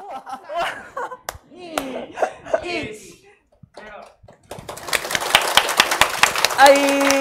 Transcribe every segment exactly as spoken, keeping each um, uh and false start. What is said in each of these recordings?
に、いち。はい。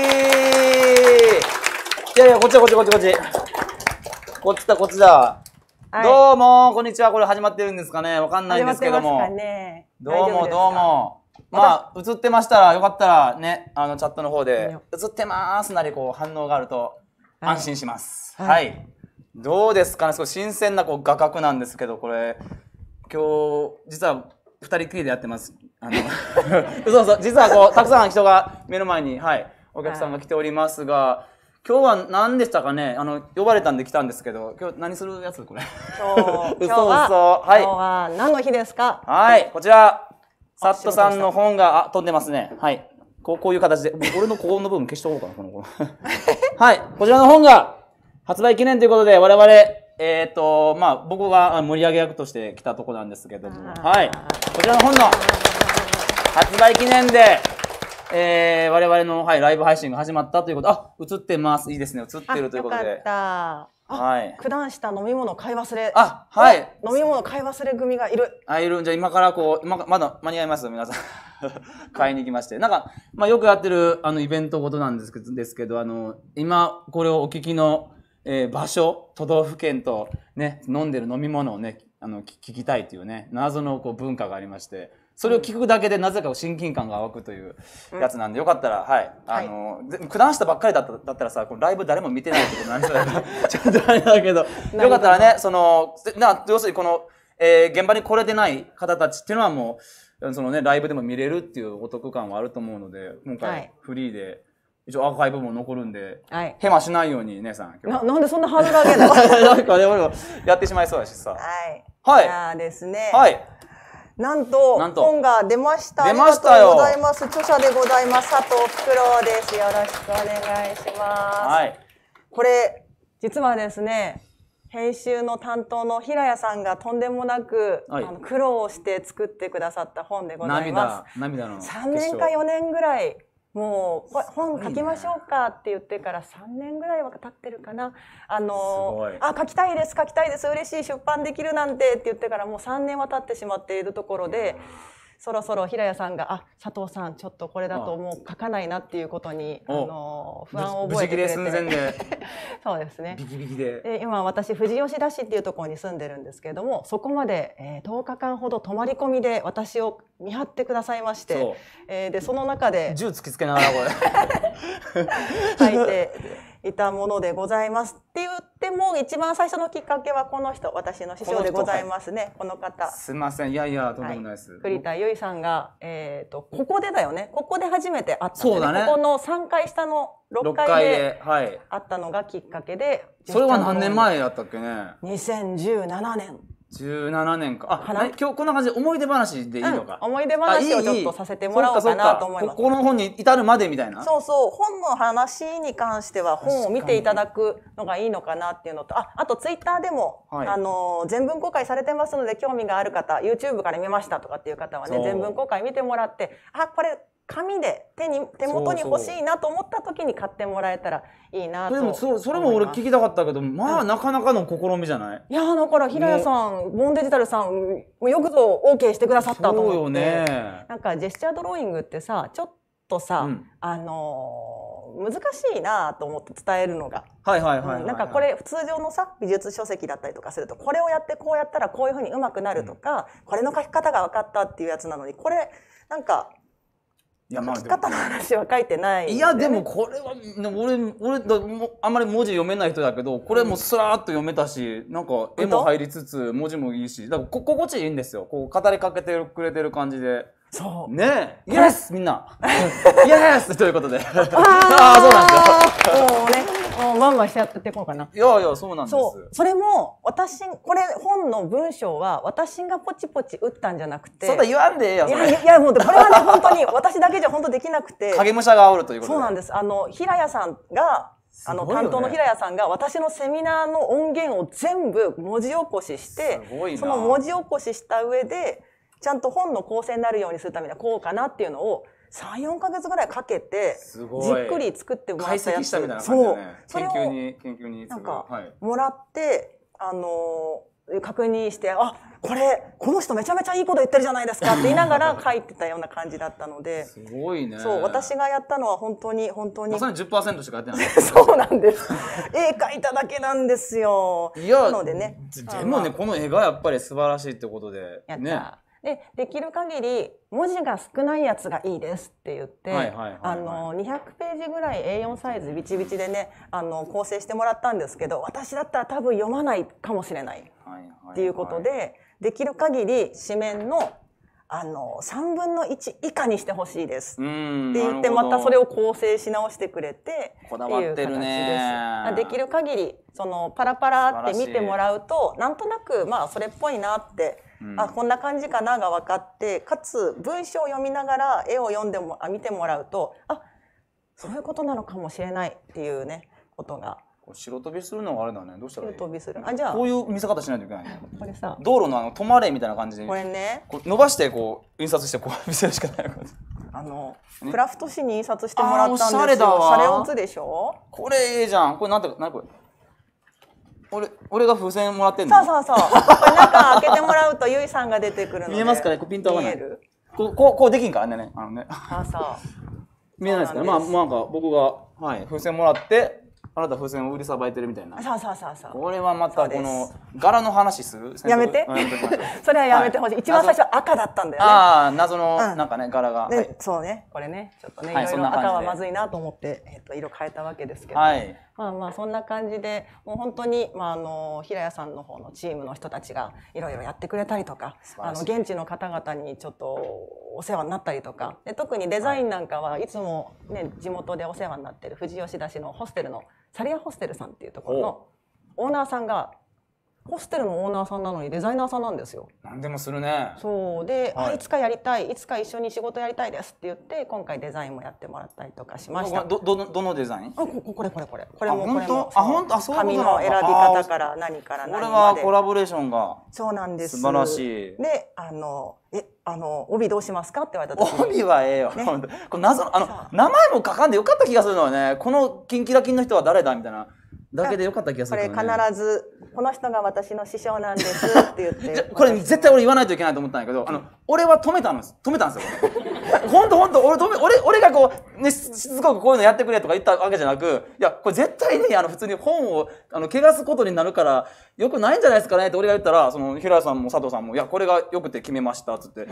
いやいや、こっちだ、こっちだ、こっちだ、こっち。こっちだ、こっちだ。はい、どうも、こんにちは。これ始まってるんですかね。わかんないんですけども。ね、どうも、どうも。まあ、映ってましたら、よかったらね、あの、チャットの方で、映ってますなり、こう、反応があると、安心します。はい。はい、どうですかね。すごい新鮮な、こう、画角なんですけど、これ、今日、実は、二人きりでやってます。あの、そうそう、実はこう、たくさん人が目の前に、はい、お客さんが来ておりますが、今日は何でしたかね。あの呼ばれたんで来たんですけど、今日何するやつこれ。 今日、今日は、はい、今日は何の日ですか。 はい、こちらサットさんの本があ飛んでますね。はい、こうこういう形で、俺のここの部分消しとこうかなこの子。はい、こちらの本が発売記念ということで、我々えっ、ー、とまあ僕が盛り上げ役として来たとこなんですけども、はい、こちらの本の発売記念で。えー、我々の、はい、ライブ配信が始まったということ。あ、映ってます。いいですね。映ってるということで。 よかった。 はい。 九段下飲み物買い忘れ。 あ、はい。 飲み物買い忘れ組がいる。 あ、いる。じゃあ今からこう、今まだ間に合います皆さん。買いに行きまして。なんか、まあよくやってるあのイベントごとなんですけど、ですけど、あの、今これをお聞きの、えー、場所、都道府県とね、飲んでる飲み物をね、あの、聞きたいというね、謎のこう文化がありまして。それを聞くだけでなぜか親近感が湧くというやつなんで、よかったら、はい。あの、九段下ばっかりだっただったらさ、このライブ誰も見てないってことなんですよ。ちょっとあれだけど、よかったらね、その、な要するにこの、えー、現場に来れてない方たちっていうのはもう、そのね、ライブでも見れるっていうお得感はあると思うので、今回フリーで、一応アーカイブも残るんで、はい、ヘマしないように姉さん。 な, なんでそんなハードル上げるのなんかね、俺もやってしまいそうだしさ。 はい。 はい。 じゃあですね。 はい。 なんと、本が出ました。 出ましたよ。 ありがとうございます。著者でございます。佐藤フクロウです。よろしくお願いします。はい。これ、実はですね、編集の担当の平谷さんがとんでもなく、はい、あの苦労して作ってくださった本でございます。 涙、涙の。 さんねんかよねんぐらい、もう本書きましょうかって言ってからさんねんぐらいは経ってるかな。あのあ書きたいです書きたいです嬉しい出版できるなんてって言ってからもうさんねんは経ってしまっているところで、そろそろ平谷さんがあ佐藤さんちょっとこれだともう書かないなっていうことにあの不安を覚えてくれて、 寸前でそうですね。 ビキビキで。 で今私富士吉田市っていうところに住んでるんですけれども、そこまで、えー、とおかかんほど泊まり込みで私を見張ってくださいまして、えー、でその中で銃突きつけながらこれ書いていたものでございますって言っても、一番最初のきっかけはこの人、私の師匠でございますね。この方。 すみません、いやいやとんでもないです。はい、 栗田由衣さんがえっ、ー、とここでだよね。ここで初めて会ったんで、ね、ここのさんかい下のろっかいで会ったのがきっかけで。 それは何年前やったっけね。 にせんじゅうななねん。 じゅうななねんか。あ、今日こんな感じで思い出話でいいのか。 うん、思い出話をちょっとさせてもらおうかなと思います。 ここの本に至るまでみたいな。 そうそう、本の話に関しては本を見ていただくのがいいのかなっていうのと、あ、あとツイッターでも、はい、あの全文公開されてますので興味がある方、YouTube から見ましたとかっていう方はね、全文公開見てもらって、あ、これ紙で手に手元に欲しいなと思った時に買ってもらえたらいいなと思います。 でも そ, それも俺聞きたかったけど、まあ、うん、なかなかの試みじゃない？ いやだから平谷さん、ボンデジタルさんよくぞ OK してくださったと思って。 そうよね。 なんかジェスチャードローイングってさ、ちょっとさ、うん、あのー、難しいなと思って伝えるのが。 はいはいはいはい、はい、 なんかこれ通常のさ美術書籍だったりとかすると、これをやってこうやったらこういう風に上手くなるとか、うん、これの書き方が分かったっていうやつなのに、これなんか。いやまあ、書き方の話は書いてない、ね。 いやでもこれは俺俺だあんまり文字読めない人だけど、これもスラーっと読めたし、なんか絵も入りつつ文字もいいし、だからこ心地いいんですよ。こう語りかけてくれてる感じで。 そうねえ、イエスみんなイエスということで、ああそうなんですよ。 もうね、もうバンバンしちゃっていこうかな。 いやいやそうなんです。 そう、それも私これ本の文章は私がポチポチ打ったんじゃなくて、 そんな言わんでええやん。 いやいやもうこれはね本当に私だけじゃ本当できなくて、 影武者がおるということで。 そうなんです。あの平谷さんがあの担当の平谷さんが私のセミナーの音源を全部文字起こしして、その文字起こしした上でちゃんと本の構成になるようにするためにはこうかなっていうのをさん、よんかげつぐらいかけてじっくり作ってもらったやつ。 そう。それを研究に研究になんかもらって、あの確認して、あ、これ、この人めちゃめちゃいいこと言ってるじゃないですかって言いながら書いてたような感じだったので。 すごいね。 そう、私がやったのは本当に、本当に。 まさに じゅっパーセント しかやってない。 そうなんです。絵描いただけなんですよ。 いや、 なのでね。 でもね、この絵がやっぱり素晴らしいってことで。 やった。ね、で、できる限り文字が少ないやつがいいですって言って、あの、にひゃくページぐらい エーよん サイズビチビチでね、あの、構成してもらったんですけど、私だったら多分読まないかもしれないっていうことで、できる限り紙面のあのさんぶんのいち以下にしてほしいですって言って、またそれを構成し直してくれてこだわってるね。 できる限りそのパラパラって見てもらうと、なんとなくまあそれっぽいなって、うん、あ、こんな感じかなが分かって、かつ文章を読みながら絵を読んでもあ見てもらうと、あ、そういうことなのかもしれないっていうねことが。 白飛びするのがあれだね。どうしたらいい？ 白飛びする。あ、じゃあこういう見せ方しないといけないね。 これさ、 道路のあの止まれみたいな感じで。 これね。 こう伸ばしてこう印刷してこう見せるしかない。 あのクラフト紙に印刷してもらったんですよ。シャレだわ。シャレオツでしょ。 これいいじゃん。これなんてなんこれ。俺俺が風船もらってんの。 そうそうそう。これ中開けてもらうとゆいさんが出てくるので。 見えますかね。こうピント合わない。こうこうこうできんからね。あのね。 あ、そう。 見えないですかね。まあなんか僕がはい風船もらって。あなた風船を売りさばいてるみたいな。 そうそうそうそう。 これはまたこの柄の話する？ やめて。それはやめてほしい。一番最初赤だったんだよね。 ああ、謎のなんかね柄が。 そうね。これね、ちょっとね、いろいろ赤はまずいなと思ってえっと色変えたわけですけど。はい。まあまあそんな感じで、もう本当にまああの平谷さんの方のチームの人たちがいろいろやってくれたりとか、あの現地の方々にちょっとお世話になったりとか、で特にデザインなんかはいつもね地元でお世話になってる富士吉田市のホステルのサリアホステルさんっていうところのオーナーさんがホステルのオーナーさんなのにデザイナーさんなんですよ。 何でもするね。 そうで、はい、あ、いつかやりたい、いつか一緒に仕事やりたいですって言って今回デザインもやってもらったりとかしました。 どどどのデザイン？ あ、ここれこれこれこれもこれも。 あ、本当？あ、そういうことなの？ 紙の選び方から何から何まで。 これはコラボレーションが。 そうなんです。 素晴らしい。 で、あのえあの帯どうしますかって言われた時に。 帯はええよ。ね、これ謎のあの名前も書かんでよかった気がするのはね。このキンキラキンの人は誰だみたいな。だけでよかった気がする、 ね、これ必ずこの人が私の師匠なんですって言ってこれ絶対俺言わないといけないと思ったんだけど、あの俺は止めたんです止めたんですよ。本当本当俺止め俺俺がこうねしつこくこういうのやってくれとか言ったわけじゃなく、いやこれ絶対にあの普通に本をあの汚すことになるからよくないんじゃないですかねって俺が言ったら、その平谷さんも佐藤さんもいやこれがよくて決めましたっつって、うん、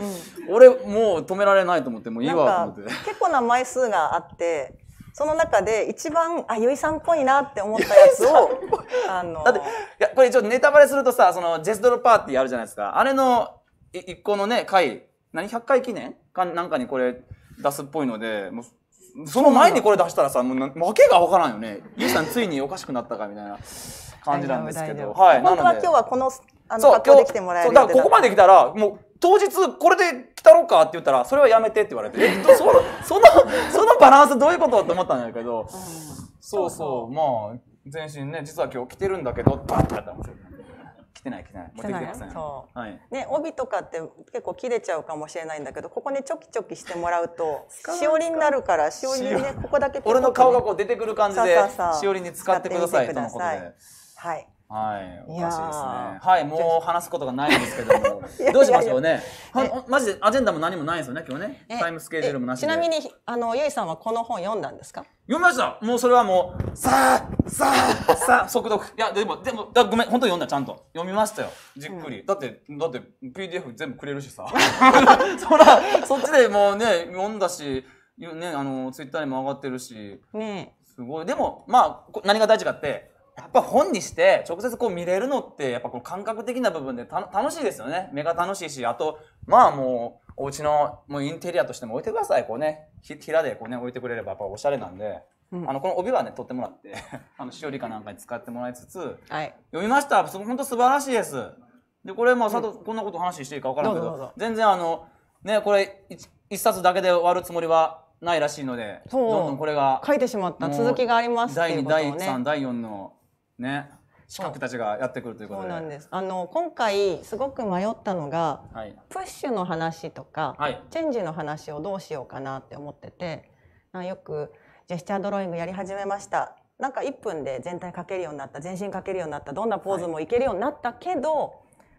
俺もう止められないと思ってもういいわと思って。 結構な枚数があって。その中で一番あゆいさんっぽいなって思ったやつをあのだっていやこれちょっとネタバレするとさ、そのジェスドロパーティーあるじゃないですか。あれの一個のね回何ひゃっかい記念かなんかにこれ出すっぽいので、もうその前にこれ出したらさもう訳がわからんよね。ゆいさんついにおかしくなったかみたいな感じなんですけど、 はい。本当は今日はこのあの格好で来てもらえる。 だからここまで来たらもう。当日これで来たろうかって言ったらそれはやめてって言われて、えっとそのそのそのバランスどういうことって思ったんだけど、うん、そうそうまあ全身ね実は今日着てるんだけどバッとやったんですよ。着てない着てない持ってきてください。 そう、はい、ね帯とかって結構切れちゃうかもしれないんだけど、ここにちょきちょきしてもらうとしおりになるから、しおりにねここだけ、ね、 俺の顔がこう出てくる感じでしおりに使ってくださいとのことで。はい。はい、おかしいですね。はい、もう話すことがないんですけども、どうしましょうね。マジでアジェンダも何もないですよね、今日ね。タイムスケジュールもなしで。 ちなみにあのゆいさんはこの本読んだんですか？ 読みました。もうそれはもうさあさあさあ速読。いやでもでもだごめん本当に読んだちゃんと読みましたよ。じっくり。うん、だってだって ピーディーエフ 全部くれるしさ。そらそっちでもうね読んだし、ねあのツイッターにも上がってるし、ねすごい。でもまあ何が大事かって。やっぱ本にして直接こう見れるのってやっぱこう感覚的な部分でた楽しいですよね。目が楽しいし、あとまあもうお家のもうインテリアとしても置いてください。こうね平でこうね置いてくれればやっぱおしゃれなんで、うん、あのこの帯はね取ってもらってあのしおりかなんかに使ってもらいつつ、はい、読みました。本当素晴らしいです。でこれまあ佐藤、うん、こんなこと話していいか分からんけど全然あのねこれ一冊だけで終わるつもりはないらしいので、どんどんこれが書いてしまった続きがありますっていうことをね。 だいに、だいさん、だいよんのね、資格たちがやってくるということで。 そうなんです。あの今回すごく迷ったのが、はい、プッシュの話とか、はい、チェンジの話をどうしようかなって思ってて、よくジェスチャードローイングやり始めました。なんかいっぷんで全体描けるようになった、全身描けるようになった、どんなポーズもいけるようになったけど、はい、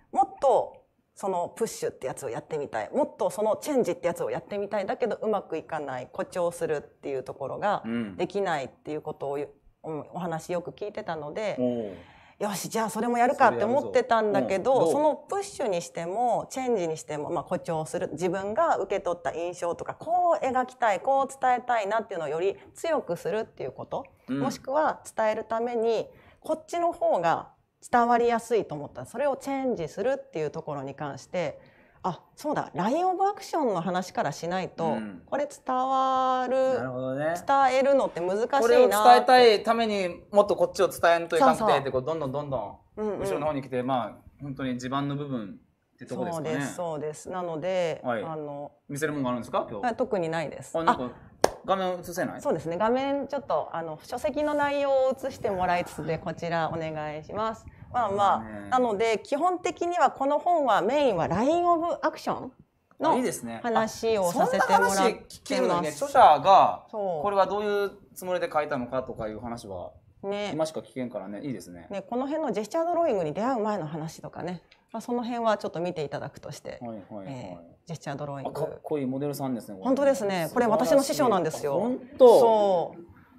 もっとそのプッシュってやつをやってみたい、もっとそのチェンジってやつをやってみたい、だけどうまくいかない、誇張するっていうところができないっていうことを、うん、お話よく聞いてたので、よしじゃあそれもやるかって思ってたんだけど、そのプッシュにしてもチェンジにしても、まあ、誇張する、自分が受け取った印象とかこう描きたい、こう伝えたいなっていうのをより強くするっていうこと、うん、もしくは伝えるためにこっちの方が伝わりやすいと思ったらそれをチェンジするっていうところに関して、あ、そうだ、ラインオブアクションの話からしないと、うん、これ伝わる、なるほどね、伝えるのって難しいなって。これを伝えたいためにもっとこっちを伝えんといかんくてってこうどんどんどんどん後ろの方に来て、うんうん、まあ本当に地盤の部分ってとこですかね。 そうですそうです。なので、 はい、あの見せるものがあるんですか今日？ 特にないです。 あ、なんか画面映せない？ そうですね。画面ちょっとあの書籍の内容を映してもらいつつでこちらお願いします。まあまあ、なので基本的にはこの本はメインはラインオブアクションの話をさせてもらってます。そんな話聞けるのにね、著者がこれはどういうつもりで書いたのかとかいう話はね、今しか聞けんからね、いいですね。 ね、この辺のジェスチャードローイングに出会う前の話とかね、まあ、その辺はちょっと見ていただくとして、はいはいはい、えー、ジェスチャードローイング。 かっこいいモデルさんですね。 本当ですね。これ私の師匠なんですよ。 本当。そう。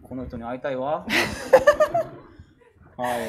この人に会いたいわ。 はい。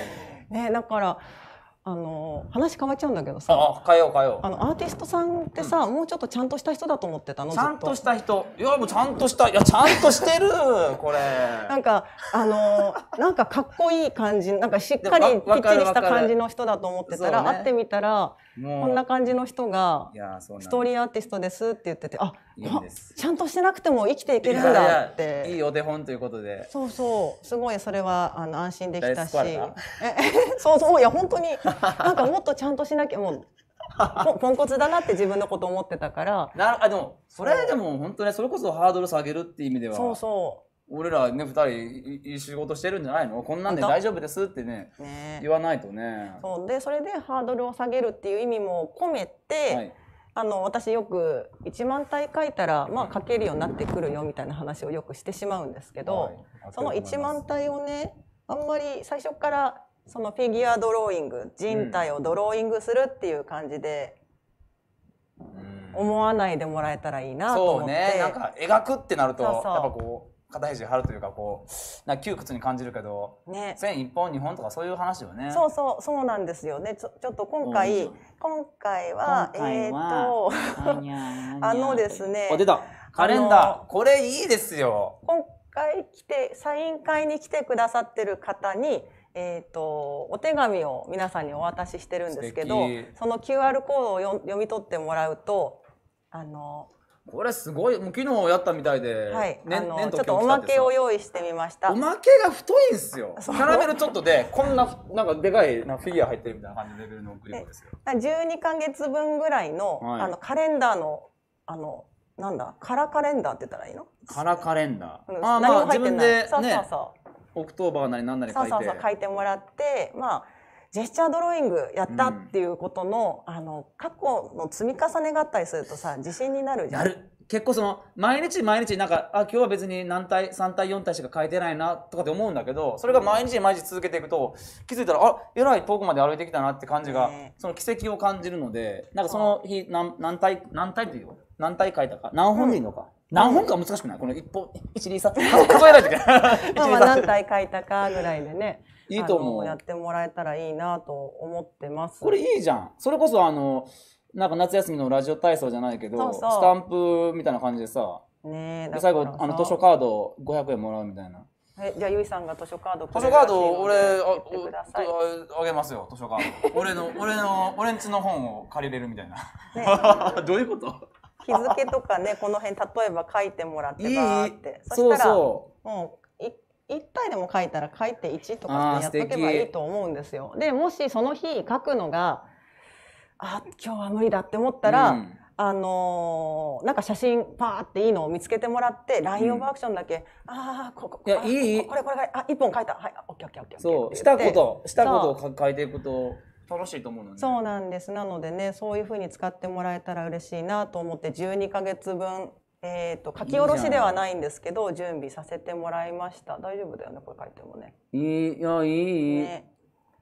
ね、だから。あの話変わっちゃうんだけどさ、 あ、変えよう変えよう。 あのアーティストさんってさ、うん、もうちょっとちゃんとした人だと思ってたの。 ちゃんとした人、いやもうちゃんとした、いやちゃんとしてるこれ。 なんかあのなんかかっこいい感じ、なんかしっかりきっちりした感じの人だと思ってたら、会ってみたらこんな感じの人がストーリーアーティストですって言ってて、あ、いいですちゃんとしてなくても生きていけるんだって。 いいお手本ということで。 そうそう、すごいそれはあの安心できたし、そうそう、いや本当になんかもっとちゃんとしなきゃ、もうポンコツだなって自分のこと思ってたから。 なあ、でもそれでも本当ね、それこそハードル下げるっていう意味では、 そうそう、 俺らねふたりいい仕事してるんじゃないの？こんなんで大丈夫ですってね、ね言わないとね。 そうで、それでハードルを下げるっていう意味も込めて、はい、あの私よくいちまんたい書いたらまあ書けるようになってくるよみたいな話をよくしてしまうんですけど、はい、そのいちまんたいをね、あんまり最初からそのフィギュアドローイング、人体をドローイングするっていう感じで思わないでもらえたらいいなと思って。 そうね、なんか描くってなるとやっぱこう肩肘張るというか、こうなんか窮屈に感じるけど、ね、線いっぽんにほんとかそういう話よね。 そうそうそうなんですよね。ちょちょっと今回、うん、今回はえっとあのですね、 あ、出たカレンダー、これいいですよ。 今回来てサイン会に来てくださってる方にえー、とお手紙を皆さんにお渡ししてるんですけど、その キューアール コードをよ読み取ってもらうと、あのこれすごい、もう昨日やったみたいで、 はい、ね、あのちょっとおまけを用意してみました。 おまけが太いんですよ。キャラメルちょっとでこんななんかでかいなフィギュア入ってるみたいな感じのレベルのクリップですよ。 じゅうにかげつぶんぐらいの、はい、あのカレンダーのあのなんだカラカレンダーって言ったらいいの？ カラカレンダー。 うん、あ、何も入ってない。そうそうそう。 オクトーバーなり何なり書いて、 そうそうそう書いてもらって、まあジェスチャードローイングやったっていうことの、うん、あの過去の積み重ねがあったりするとさ、自信になるじゃん。 なる。結構その毎日毎日なんか、あ、今日は別に何体さん体よん体しか書いてないなとかって思うんだけど、それが毎日毎日続けていくと気づいたら、あ、えらい遠くまで歩いてきたなって感じが、ね、その奇跡を感じるので、なんかその日何何体何体っていう何体書いたか、何本でいいのか。うん、何本か難しくない？この一本、一二三、数えないといけない。 まあ何体書いたかぐらいでね。 いいと思う。 やってもらえたらいいなと思ってます。 これいいじゃん。それこそあの、なんか夏休みのラジオ体操じゃないけど、そうそう、スタンプみたいな感じでさ、ね、で最後あの図書カードごひゃくえんもらうみたいな。 え、じゃあゆいさんが図書カード図書カード俺 あ, あげますよ、図書カード。俺の俺の俺んちの本を借りれるみたいな。ね、どういうこと？ 日付とかね、この辺例えば書いてもらってばーって、そしたらそうそう、もうい一体でも書いたら書いていちとかってやっとけばいいと思うんですよ。でもしその日書くのがあ、今日は無理だって思ったら、うん、あのー、なんか写真パーっていいのを見つけてもらって ライン オブアクションだけ、うん、ああここいやいいこれこれこれあ一本書いた、はい、オッケーオッケーオッケー、 そうしたことしたことを書いていくと楽しいと思うので、 そうなんです。なのでね、そういう風に使ってもらえたら嬉しいなと思ってじゅうにかげつぶん、えー、と書き下ろしではないんですけど準備させてもらいました。大丈夫だよね、これ書いてもね。 いい、いやいい、 ね、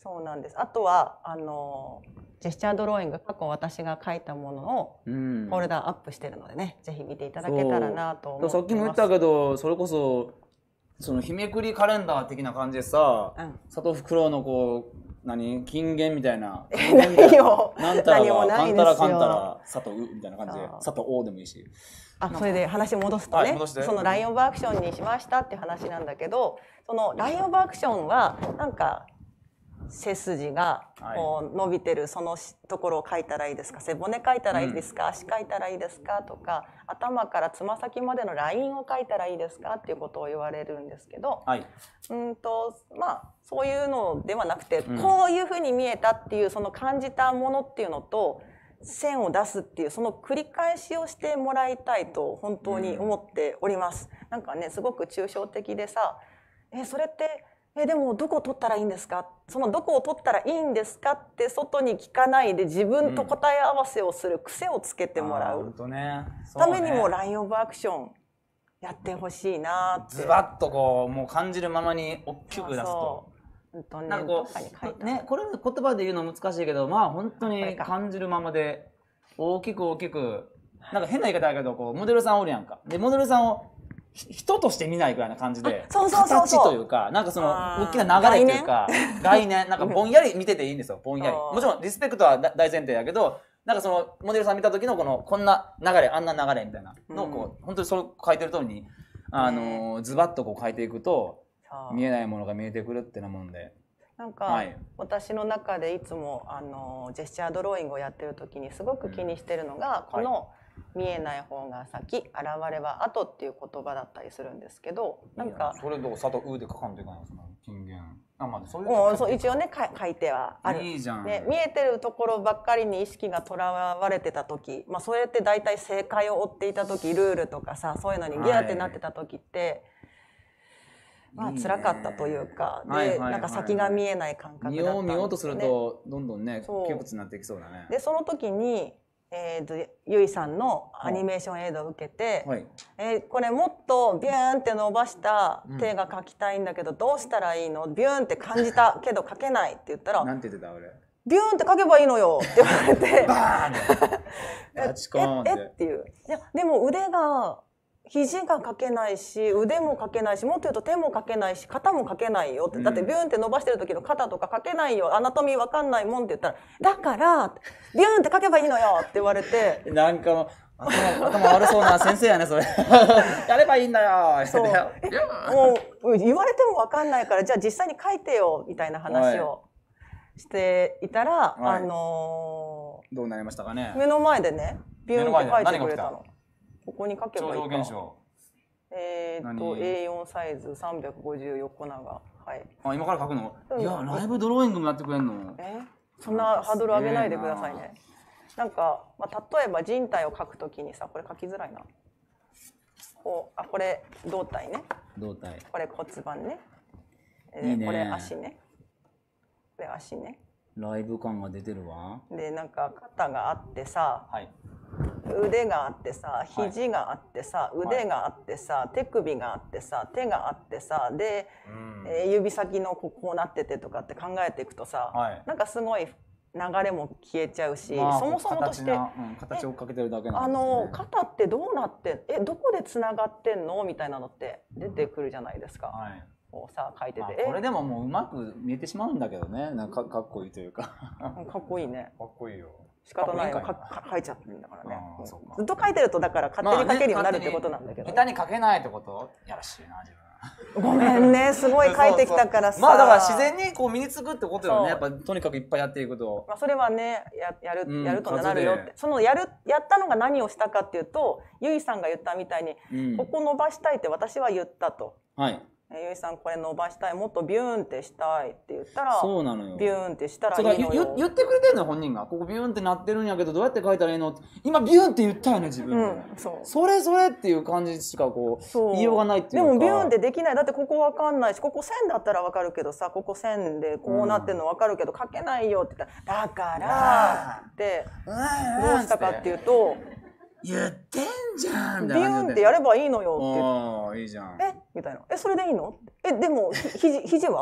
そうなんです。あとはあのジェスチャードローイング、過去私が書いたものをフォルダアップしてるのでね、ぜひ見ていただけたらなと思ってます。 さっきも言ったけど、それこそその日めくりカレンダー的な感じでさ、うん、佐藤フクロウのこう何金言みたいな、 何よ、 なんたらがかんたらかんたら佐藤みたいな感じで、佐藤王でもいいし。 あ、それで話戻すとね、はい、そのラインオブアクションにしましたって話なんだけど、そのラインオブアクションはなんか背筋がこう伸びてるそのところを書いたらいいですか、背骨書いたらいいですか、うん、足書いたらいいですかとか、頭からつま先までのラインを書いたらいいですかっていうことを言われるんですけど、はい、うんとまあそういうのではなくて、うん、こういうふうに見えたっていうその感じたものっていうのと線を出すっていうその繰り返しをしてもらいたいと本当に思っております。うん、なんかねすごく抽象的でさ、えそれってえでもどこを取ったらいいんですか、そのどこを取ったらいいんですかって外に聞かないで自分と答え合わせをする癖をつけてもらう、うんねうね、ためにもラインオブアクションやってほしいなって。 ズバッとこうもう感じるままに大きく出すと。そうそう、なんかこうね、これ言葉で言うの難しいけど、まあ本当に感じるままで大きく大きく、なんか変な言い方だけどこうモデルさんおるやんか。でモデルさんを人として見ないぐらいな感じで、形というか、なんかその大きな流れというか、概念、なんかぼんやり見てていいんですよ、ぼんやり。もちろんリスペクトは大前提やけど、なんかそのモデルさん見た時のこのこんな流れ、あんな流れみたいなのをこう、本当にそれ書いてる通りに、あのズバッとこう書いていくと見えないものが見えてくるってなもんで。 なんか、はい、私の中でいつもあのジェスチャードローイングをやってる時にすごく気にしてるのが、この、はい、見えない方が先、現れは後っていう言葉だったりするんですけど、なんかそれどう佐藤うで書かんといけないの、その金言。あ、まあそういうもう一応ね書いてはある。 いいじゃん。 ね、見えてるところばっかりに意識がとらわれてた時、まあそれって大体正解を追っていた時、ルールとかさ、そういうのにギャーってなってた時って。はい、まあ辛かったというか、いいで、なんか先が見えない感覚だったんですよね。 見よう見ようとするとどんどんね窮屈になっていきそうだね。 でその時に。えー、とゆいさんのアニメーションエイドを受けて、はい、えー、これもっとビューンって伸ばした手が描きたいんだけど、うん、どうしたらいいの、ビューンって感じたけど描けないって言ったら、 なんて言ってた俺、 ビューンって描けばいいのよって言われてバーンバチコーンってえ, えっていう。いやでも腕が肘がかけないし、腕もかけないし、もっと言うと手もかけないし、肩もかけないよって。だってビューンって伸ばしてる時の肩とかかけないよ、アナトミーわかんないもんって言ったら、だからビューンってかけばいいのよって言われて、 なんか頭, 頭悪そうな先生やねそれやればいいんだよ。 そうもう言われてもわかんないから、じゃあ実際に書いてよみたいな話をしていたら、はい、あのー、どうなりましたかね。 目の前でねビューンって書いてくれたの。ここに書けばいいか。 超常現象。 えー、っと エーよん サイズさんびゃくごじゅう横長。はい。 あ、今から書くの？いや、ライブドローイングもやってくれんの？ え？そんなハードル上げないでくださいね。なんか、まあ、例えば人体を描くときにさ、これ書きづらいな。こう、あ、これ胴体ね。 胴体。 これ骨盤ね。 いいね。 これ足ね。これ足ね。 ライブ感が出てるわ。 で、なんか肩があってさ。 はい。 腕があってさ、肘があってさ、はい、腕があってさ、はい、手首があってさ、手があってさ、で、うん、えー、指先のこう、こうなっててとかって考えていくとさ、はい、なんかすごい流れも消えちゃうし、まあ、そもそもとして、うん、 形をかけてるだけなんですね。あの肩ってどうなってえどこでつながってんのみたいなのって出てくるじゃないですか。はい、こうさ書いてて、まあ、 これでももううまく見えてしまうんだけどね。なんかかっこいいというかかっこいいね。 かっこいいよ。 仕方ないよ、書いちゃってるんだからね。ずっと書いてるとだから勝手に書けるようになるってことなんだけど。 下手に書けないってこと？やらしいな自分。ごめんね、すごい書いてきたからさ。 まあだから自然にこう身につくってことよね。やっぱとにかくいっぱいやっていくと。 まあそれはね、ややるやるとなるよって。そのやるやったのが何をしたかっていうと、ゆいさんが言ったみたいに、ここ伸ばしたいって私は言ったと。はい。ゆいさんこれ伸ばしたい、もっとビューンってしたいって言ったら、 そうなのよ。 ビューンってしたらいいのよ。 言, 言ってくれてんの本人が。ここビューンってなってるんやけどどうやって書いたらいいの？今ビューンって言ったよね自分で、うん、そう。それそれっていう感じしかこう言いようがないっていうか。 でもビューンってできない。だってここわかんないし、ここ線だったらわかるけどさ、ここ線でこうなってるのわかるけど書けないよって言ったら、だからってどうしたかっていうと。 言ってんじゃんビューンってやればいいのよって。 ああ、いいじゃん。 えみたいな。え、それでいいの？え、でも、ひじ、肘は？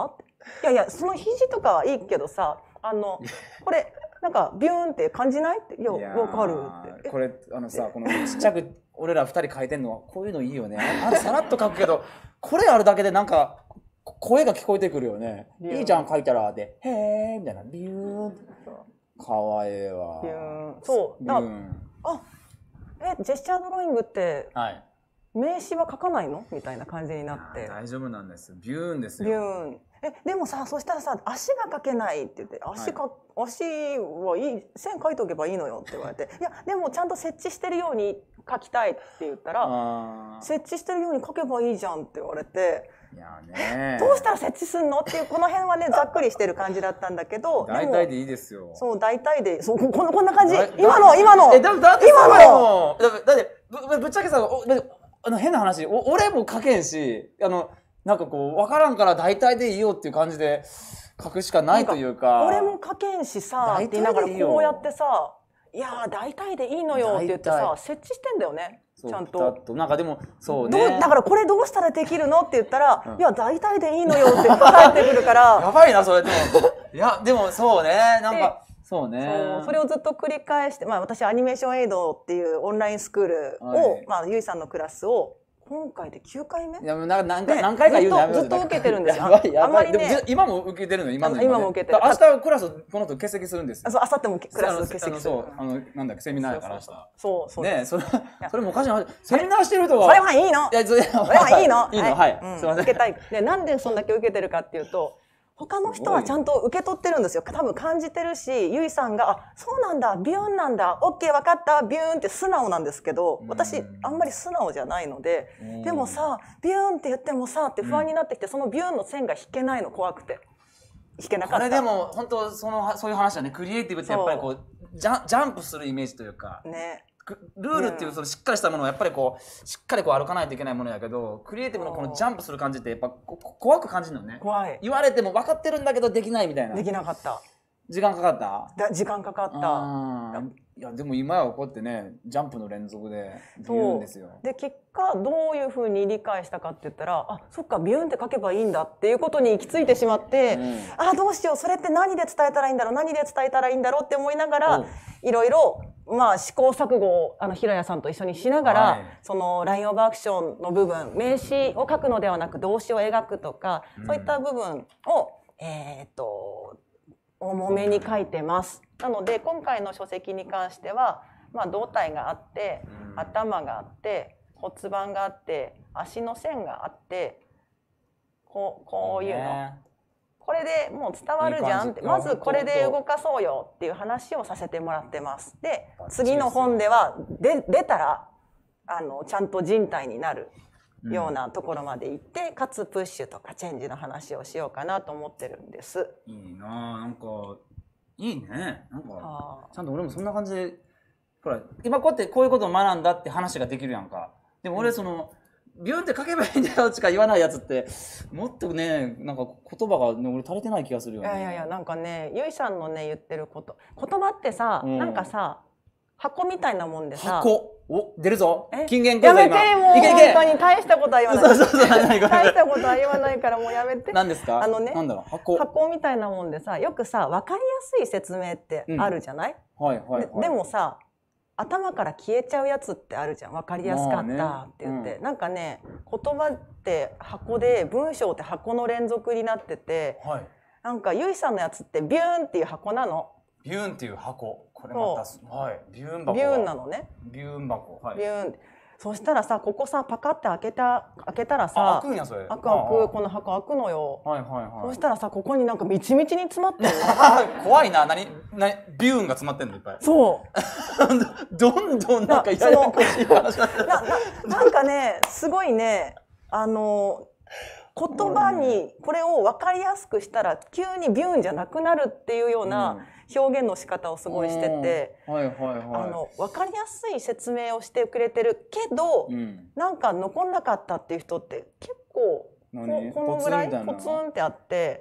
いやいやその肘とかはいいけどさあのこれなんかビューンって感じないって、いやわかるって。 これあのさこのちっちゃく俺ら二人書いてんのはこういうのいいよね。あれさらっと書くけどこれあるだけでなんか声が聞こえてくるよね。いいじゃん書いたらでへえみたいなビューンかわいいわ。 ビューンそうだあえジェスチャードローイングって、はい、名詞は書かないのみたいな感じになって大丈夫なんです。ビューンですよ。 ビューンえでもさそしたらさ足が書けないって言って足か、はい、足はいい線書いておけばいいのよって言われていやでもちゃんと設置してるように書きたいって言ったら設置してるように書けばいいじゃんって言われていやねどうしたら設置すんのっていうこの辺はねざっくりしてる感じだったんだけど大体でいいですよ。 そう大体でそうここんな感じ今の今のえだだって今のだってぶぶっちゃけさあの変な話お俺も書けんしあのなんかこう分からんから大体でいいよっていう感じで書くしかないというか俺も書けんしさって言いながらこうやってさいや大体でいいのよって言ってさ設置してんだよねちゃんとなんかでもそうねだからこれどうしたらできるのって言ったら、うん、いや大体でいいのよって返ってくるからやばいなそれでもいやでもそうねなんかそうねそうそれをずっと繰り返して、まあ、私アニメーションエイドっていうオンラインスクールを、はい、まあ、ゆいさんのクラスを今回できゅうかいめいやなんか何回、ね、何回か言うのやめようずっと受けてるんですよ。 やばいやばい。でも今も受けてるの今の、ね、 今も受けてる。 明日クラスこの後欠席するんですよ。 そう明後日もクラス欠席する。 そうあのなんだっけセミナーやから明日。 そうそう。 ねそれそれもおかしいな。セミナーしてる人がそれはいいの。 いやそれはいいの。 いいのはい。 すみません。受けたい。でなんでそんだけ受けてるかっていうと。他の人はちゃんと受け取ってるんですよ。多分感じてるし、ゆいさんが、あ、そうなんだ、ビューンなんだ、オッケー分かった、ビューンって素直なんですけど、私、あんまり素直じゃないので、でもさ、ビューンって言ってもさ、って不安になってきて、そのビューンの線が引けないの、怖くて。引けなかった。 これでも、本当その、そういう話だね。クリエイティブってやっぱりこう、ジャン、ジャンプするイメージというか。ね。ルールっていうそのしっかりしたものをやっぱりこうしっかりこう歩かないといけないものやけどクリエイティブのこのジャンプする感じってやっぱ怖く感じるのね。 怖い。 言われても分かってるんだけどできないみたいな。 できなかった。 時間かかった？ だ時間かかった。 いやでも今はこうやってねジャンプの連続でビューンですよ。 で結果どういうふうに理解したかって言ったらあそっかビューンって書けばいいんだっていうことに行き着いてしまって、うん、あどうしようそれって何で伝えたらいいんだろう何で伝えたらいいんだろうって思いながらいろいろまあ試行錯誤をあの平谷さんと一緒にしながら、はい、そのラインオブアクションの部分名詞を書くのではなく動詞を描くとか、うん、そういった部分をえー、っと重めに書いてます。なので今回の書籍に関しては、まあ、胴体があって、うん、頭があって骨盤があって足の線があってこう、こういうの、ね、これでもう伝わるじゃんってまずこれで動かそうよっていう話をさせてもらってます。で次の本ではで出たらあのちゃんと人体になるようなところまで行って、うん、かつプッシュとかチェンジの話をしようかなと思ってるんです。 いいななんかいいねなんかちゃんと俺もそんな感じでほら今こうやってこういうことを学んだって話ができるやんか。でも俺その、うん、ビューンって書けばいいんだよしか言わないやつってもっとねなんか言葉が、ね、俺足りてない気がするよね。 いやいやいやなんかねゆいさんのね言ってること言葉ってさ、うん、なんかさ箱みたいなもんでさ箱お出るぞ金言やめてもう本当に大したことは言わないそうそうそう大したことは言わないからもうやめて何ですかあのねなんだろう箱箱みたいなもんでさよくさ分かりやすい説明ってあるじゃない、 うん、はいはい、はい、 で, でもさ頭から消えちゃうやつってあるじゃん分かりやすかったって言って、ねうん、なんかね言葉って箱で文章って箱の連続になってて、はい、なんかゆいさんのやつってビューンっていう箱なのビューンっていう箱これまたはいビューン箱ビューンなのねビューン箱はいビューンそしたらさここさパカって開けた開けたらさ開くんやそれ開く開くこの箱開くのよはいはいはいそしたらさここになんかみちみちに詰まってるの怖いな何何ビューンが詰まってんのいっぱいそうどんどんなんかややこしい話ななんかねすごいねあの言葉にこれを分かりやすくしたら急にビューンじゃなくなるっていうような表現の仕方をすごいしてて、 はいはいはい、 あの分かりやすい説明をしてくれてるけど、うん、なんか残んなかったっていう人って結構何このぐらいポツンってあって、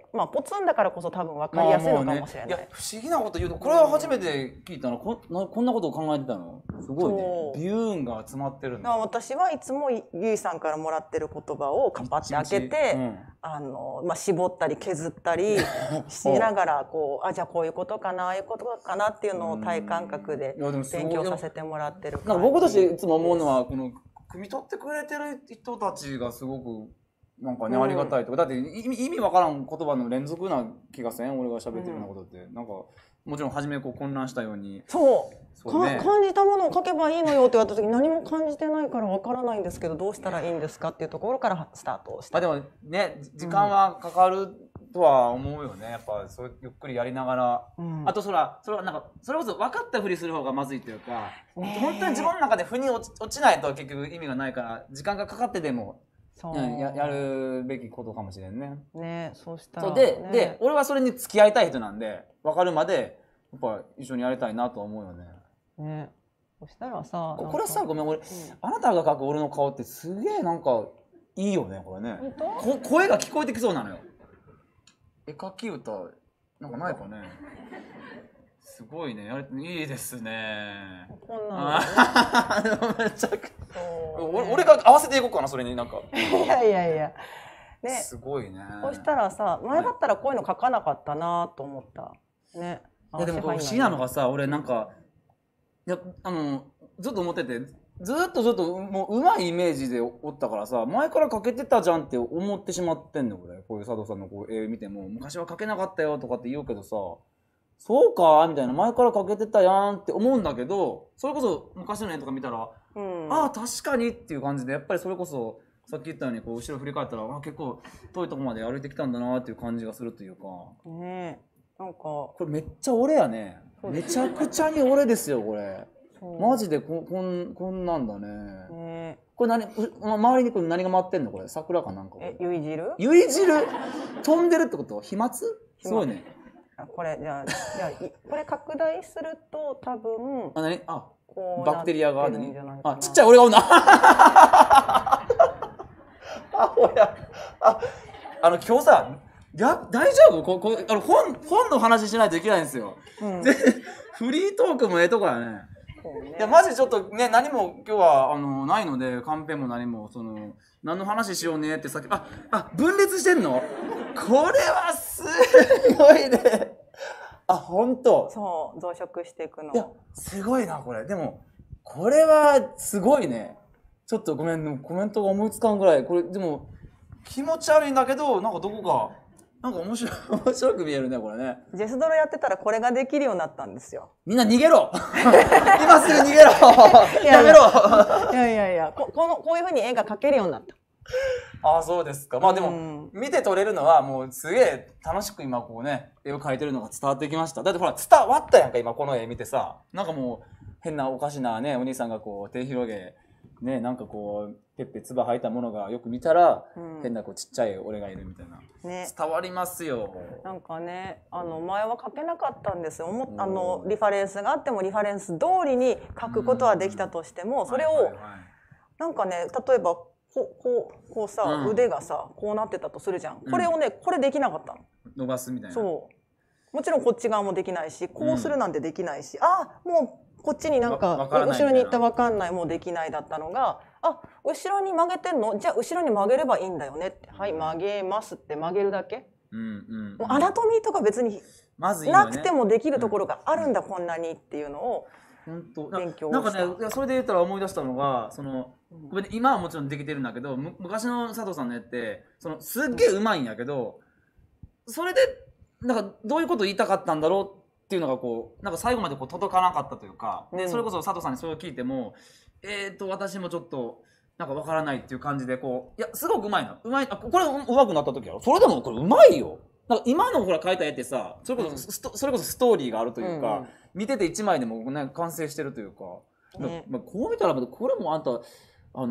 まあポツンだからこそ多分分かりやすいのかもしれない。 まあね、いや不思議なこと言うとこれは初めて聞いたの。こなこんなことを考えてたのすごいね。ビューンが集まってるんだ。 私はいつもゆいさんからもらってる言葉をカパって開けて、うん、あのまあ、絞ったり削ったりしながらこうあじゃあこういうことかなああいうことかなっていうのを体感覚で勉強させてもらってるから。 僕たちいつも思うのはこの汲み取ってくれてる人たちがすごくなんかね、うん、ありがたいとか。だって意味、意味わからん言葉の連続な気がせん俺が喋ってるようなことって、うん、なんかもちろん初めこう混乱したようにそうそう、ね、感じたものを書けばいいのよって言われた時に何も感じてないからわからないんですけどどうしたらいいんですかっていうところからスタートした。 あでもね時間はかかるとは思うよね。やっぱそうゆっくりやりながら、うん、あとそらそれはなんかそれこそ分かったふりする方がまずいというか、ね、本当に自分の中で腑に落ち、落ちないと結局意味がないから時間がかかってでもそうや, やるべきことかもしれんね。 ね、そうしたら、 そうで、ね、で俺はそれに付き合いたい人なんで分かるまでやっぱ一緒にやりたいなと思うよね。 ね、そしたらさ、 これさごめん俺、うん、あなたが描く俺の顔ってすげえなんかいいよねこれね。こ声が聞こえてきそうなのよ。絵描き歌なんかないかね。すごいねやれいいですね。 こんなのめちゃく俺, 俺が合わせていこうかなそれになんか。 いやいやいや。 ね、すごいね。 そしたらさ前だったらこういうの書かなかったなと思った。ね。 いやでも不思議なのがさ俺なんかいやあのずっと思っててずっとずっともう上手いイメージでおったからさ前から描けてたじゃんって思ってしまってんの俺。こういう佐藤さんのこう絵見ても昔は描けなかったよとかって言うけどさそうかみたいな前から描けてたやんって思うんだけどそれこそ昔の絵とか見たら、うん、ああ確かにっていう感じでやっぱりそれこそさっき言ったようにこう後ろ振り返ったらあ結構遠いとこまで歩いてきたんだなっていう感じがするというか。 ねえなんかこれめっちゃ俺やね。めちゃくちゃに俺ですよこれ。マジで こ, こ, んこんなんだね。ねこれ何周りにこれ何が回ってんのこれ桜かなんか。 えゆい汁？ ゆい汁飛んでるってこと？飛沫？すごいね。 これじゃあじゃあこれ拡大すると多分あ何あバクテリアが何あちっちゃい俺がおんなあほやああの今日さや大丈夫ここあの 本, 本の話しないといけないんですよ、うん、でフリートークもええとこやね。ねいやマジちょっとね何も今日はあのないのでカンペも何もその何の話しようねってさっきああ分裂してんのこれはすごいね。あ本当そう増殖していくの。 いやすごいなこれ。でもこれはすごいね。ちょっとごめんコメントが思いつかんぐらいこれでも気持ち悪いんだけどなんかどこかなんか面白い面白く見えるねこれね。 ジェスドロやってたらこれができるようになったんですよ。 みんな逃げろ今すぐ逃げろやめろいやいやいやここのこういう風に絵が描けるようになった。 ああそうですか。まあでも、うん、見て取れるのはもうすげえ楽しく今こうね絵を描いてるのが伝わってきました。だってほら伝わったやんか今この絵見てさなんかもう変なおかしなねお兄さんがこう手広げねなんかこうペッペつば吐いたものがよく見たら、うん、変なこうちっちゃい俺がいるみたいな、ね、伝わりますよ。 なんかねあの前は描けなかったんですよ。あのリファレンスがあってもリファレンス通りに描くことはできたとしてもそれをなんかね例えばこうこうこうさ、うん、腕がさこうなってたとするじゃん。これをね、うん、これできなかったの。 伸ばすみたいな。 そうもちろんこっち側もできないしこうするなんてできないし、うん、あもうこっちになんか後ろに行った分かんないもうできないだったのがあ後ろに曲げてんのじゃあ後ろに曲げればいいんだよねってはい曲げますって曲げるだけ、うんうんうん、アナトミーとか別になくてもできるところがあるんだ、うん、こんなにっていうのを勉強した。 なんかねそれで言ったら思い出したのがその今はもちろんできてるんだけど昔の佐藤さんの絵ってそのすっげえうまいんやけどそれでなんかどういうことを言いたかったんだろうっていうのがこうなんか最後までこう届かなかったというか、でそれこそ佐藤さんにそれを聞いてもえーと私もちょっとなんかわからないっていう感じでこういやすごくうまいなうまいあこれうまくなった時やろそれでもこれうまいよ。なんか今のほら描いた絵ってさそれこそスト、うん、それこそストーリーがあるというか、うんうん、見てていちまいでも、ね、完成してるというか、ねまあ、こう見たらこれもあんたあの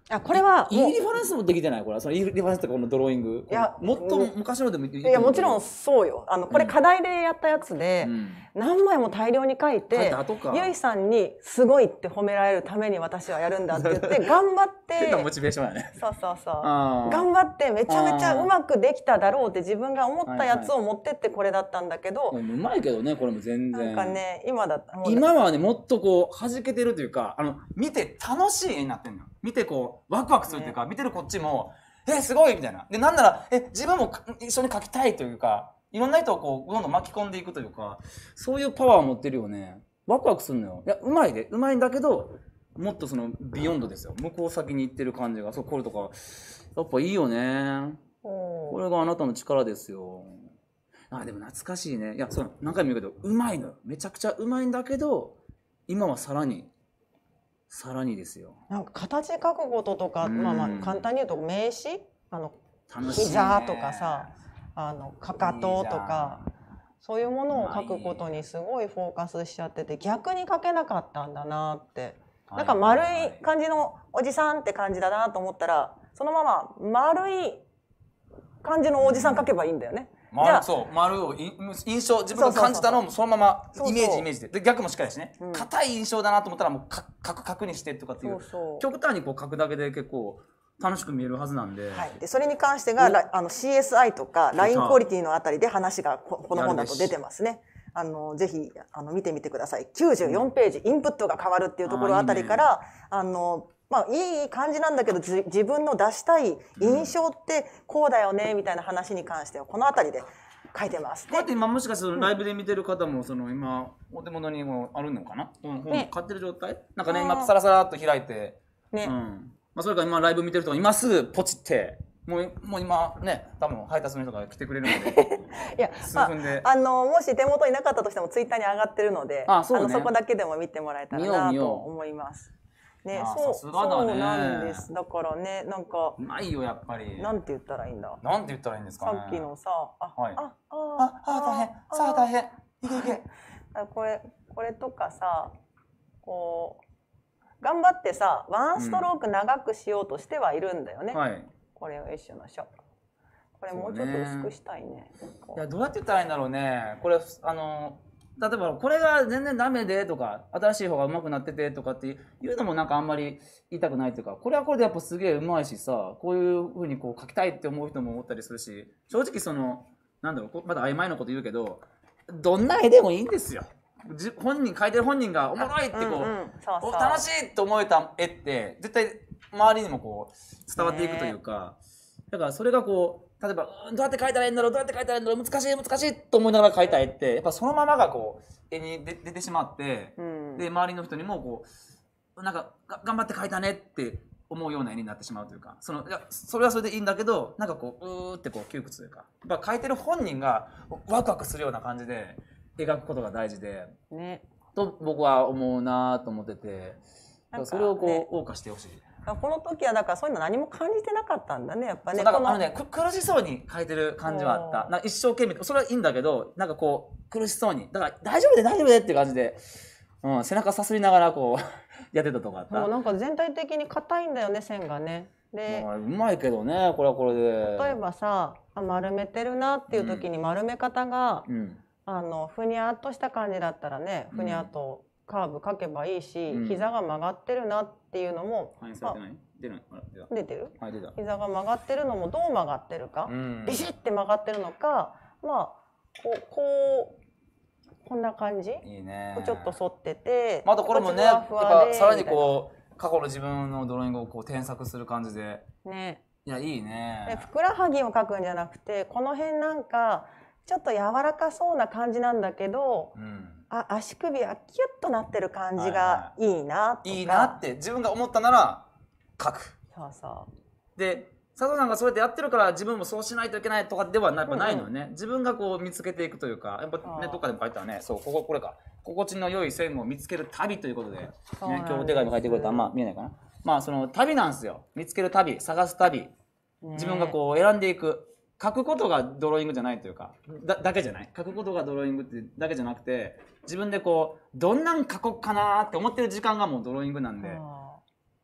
あ、これはいいリファレンスもできてないこれそのいいリファレンスとかこのドローイング。いやもっと昔のでもいい。 いやもちろんそうよ。あのこれ課題でやったやつで、うん、何枚も大量に書いて、ゆいさんにすごいって褒められるために私はやるんだって言って頑張って。 変なモチベーションやね。 そうそうそう。頑張ってめちゃめちゃうまくできただろうって自分が思ったやつを持ってってこれだったんだけど。 うまいけどねこれも全然。 なんかね今だった今はねもっとこう弾けてるというかあの見て楽しい絵になってるの。見てこうワクワクするというか、ね、見てるこっちもえすごいみたいなでなんならえ自分も一緒に描きたいというかいろんな人をこうどんどん巻き込んでいくというかそういうパワーを持ってるよね。ワクワクするのよ。いやうまいでうまいんだけどもっとそのビヨンドですよ。向こう先に行ってる感じがそうこれとかやっぱいいよね。これがあなたの力ですよ。あでも懐かしいね。いやそう何回も言うけどうまいのよ。めちゃくちゃうまいんだけど今はさらにさらにですよ。 なんか形書くこととか、まあまあ簡単に言うと名詞、あの膝とかさ、あのかかととかそういうものを書くことにすごいフォーカスしちゃってて逆に書けなかったんだなって。なんか丸い感じのおじさんって感じだなと思ったらそのまま丸い感じのおじさん書けばいいんだよね。 丸そう丸を印象自分が感じたのをそのままイメージイメージでで逆もしっかりしね硬、うん、い印象だなと思ったらもうか書く書くにしてとかっていう極端にこう書くだけで結構楽しく見えるはずなんで、 はい、でそれに関してがあの シーエスアイ とか ライン クオリティのあたりで話がここの本だと出てますね。あのぜひあの見てみてください。きゅうじゅうよんページ、うん、インプットが変わるっていうところあたりからあのまあいい感じなんだけど自分の出したい印象ってこうだよねみたいな話に関してはこのあたりで書いてます。 こうやって今もしかするとライブで見てる方もその今お手元にもあるのかな、本買ってる状態なんかね今サラサラっと開いてね、うんまあ、それから今ライブ見てる人が今すぐポチってもうもう今ね多分配達の人が来てくれるのでいや数分で、まあ、あのもし手元になかったとしてもツイッターに上がってるのであそう、ね、あのそこだけでも見てもらえたらなと思います。ね、そうそうなんです。だからね、なんかうまいよやっぱり。 なんて言ったらいいんだ。 なんて言ったらいいんですかね。 さっきのさ、あ、 はい、あ、あ、あ、あ、大変、さあ大変、いけいけ。 これこれとかさ、こう頑張ってさ、ワンストローク長くしようとしてはいるんだよね。うん、はい。これを一緒のしょ。これもうちょっと薄くしたいね。 いやどうやって言ったらいいんだろうね。これあの。例えばこれが全然ダメでとか新しい方が上手くなっててとかっていうのもなんかあんまり言いたくないというかこれはこれでやっぱすげえ上手いしさこういう風にこう書きたいって思う人も思ったりするし正直そのなんだろうまだ曖昧なこと言うけどどんな絵でもいいんですよ。本人描いてる本人がおもろいってこう、うんうん、そうそう楽しいと思えた絵って絶対周りにもこう伝わっていくというか、ね、だからそれがこう例えばどうやって描いたらいいんだろうどうやって描いたらいいんだろう難しい難しいと思いながら描いた絵ってやっぱそのままがこう絵に出てしまって、うん、で周りの人にもこうなんか頑張って描いたねって思うような絵になってしまうというかそのいやそれはそれでいいんだけどなんかこううーってこう窮屈というかやっぱ描いてる本人がワクワクするような感じで描くことが大事で、ね、と僕は思うなと思っててそれをこう謳歌してほしい。 この時はだからそういうの何も感じてなかったんだねやっぱね。 だからあのね苦しそうに描いてる感じはあった。なんか一生懸命それはいいんだけどなんかこう苦しそうにだから大丈夫で大丈夫でっていう感じで、うん、背中さすりながらこうやってたとこあった。 もうなんか全体的に硬いんだよね線がね。 でうまいけどねこれはこれで。 例えばさ丸めてるなっていう時に丸め方が、うん、あのふにゃっとした感じだったらねふにゃっとカーブ描けばいいし、うん、膝が曲がってるなっていうのも反映されてない？出る？ 出てる？ はい、出た。 膝が曲がってるのもどう曲がってるか、うん、ビシッて曲がってるのかまあこうこうこんな感じいいねちょっと反っててまたこれもねやっぱさらにこう過去の自分のドローイングをこう添削する感じでねいやいいねでふくらはぎを描くんじゃなくてこの辺なんかちょっと柔らかそうな感じなんだけど、うん、あ足首がキュッとなってる感じがいいなとか、はいはい、 いいなって自分が思ったなら書く。 そうそうで佐藤さんがそうやってやってるから自分もそうしないといけないとかではやっぱないのよね、うんうん、自分がこう見つけていくというかやっぱねどっかでも書いたらねそうこここれか心地の良い線を見つける旅ということで、ね、今日お手紙書いてくれたらあんま見えないかなまあその旅なんですよ見つける旅探す旅自分がこう選んでいく書くことがドローイングじゃないというか だ, だけじゃない書くことがドローイングってだけじゃなくて自分でこうどんなん書こうかなって思ってる時間がもうドローイングなんで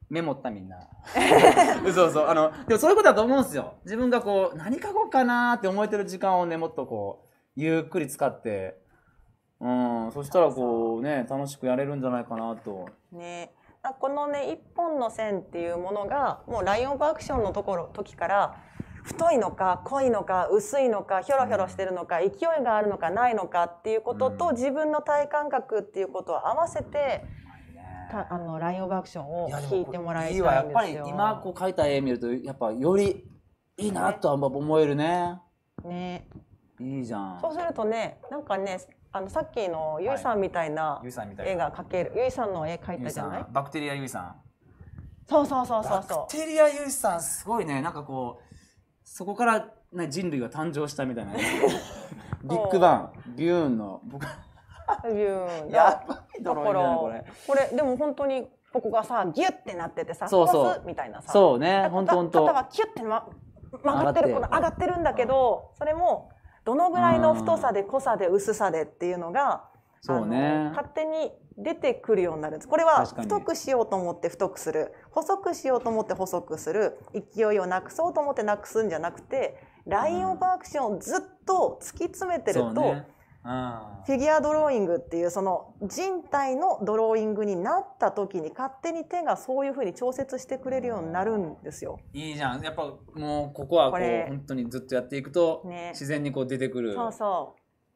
メモったみんなそうそうあのでもそういうことだと思うんですよ。自分がこう何書こうかなって思えてる時間をねもっとこうゆっくり使って、うん、そしたらこうね楽しくやれるんじゃないかなと。 ね、このね一本の線っていうものがもうラインオブアクションのところ時から太いのか濃いのか薄いのかひょろひょろしてるのか、うん、勢いがあるのかないのかっていうことと、うん、自分の体感覚っていうことを合わせて、うん、あのラインオブアクションを引いてもらいたいんですよ。いいわ、 やっぱり今こう描いた絵見るとやっぱよりいいなとは思えるね。 ね、 いいじゃん。 そうするとねなんかねあのさっきのゆいさんみたいな絵が描ける、ゆいさんの絵描いたじゃない。 バクテリアゆいさん。 そうそうそうそうそう。 バクテリアゆいさんすごいね。なんかこうそこから、ね、人類が誕生したみたいな、ね、ビッグバンビューンの僕ビューンやばいドローインだねこれ。 これでも本当にここがさギュッてなっててさ、 そうそうみたいなさ、 そうね本当本当。 肩はキュッて、ま、曲がってる、この上がってるんだけど、それもどのぐらいの太さで濃さで薄さでっていうのが、 そうね、 勝手に出てくるようになるんです。これは太くしようと思って太くする、細くしようと思って細くする、勢いをなくそうと思ってなくすんじゃなくて、ラインオブアクションをずっと突き詰めてると、ね、うん、フィギュアドローイングっていうその人体のドローイングになった時に勝手に手がそういうふうに調節してくれるようになるんですよ。 いいじゃん。やっぱもうここはこう本当にずっとやっていくと、ね、自然にこう出てくる、 そうそう、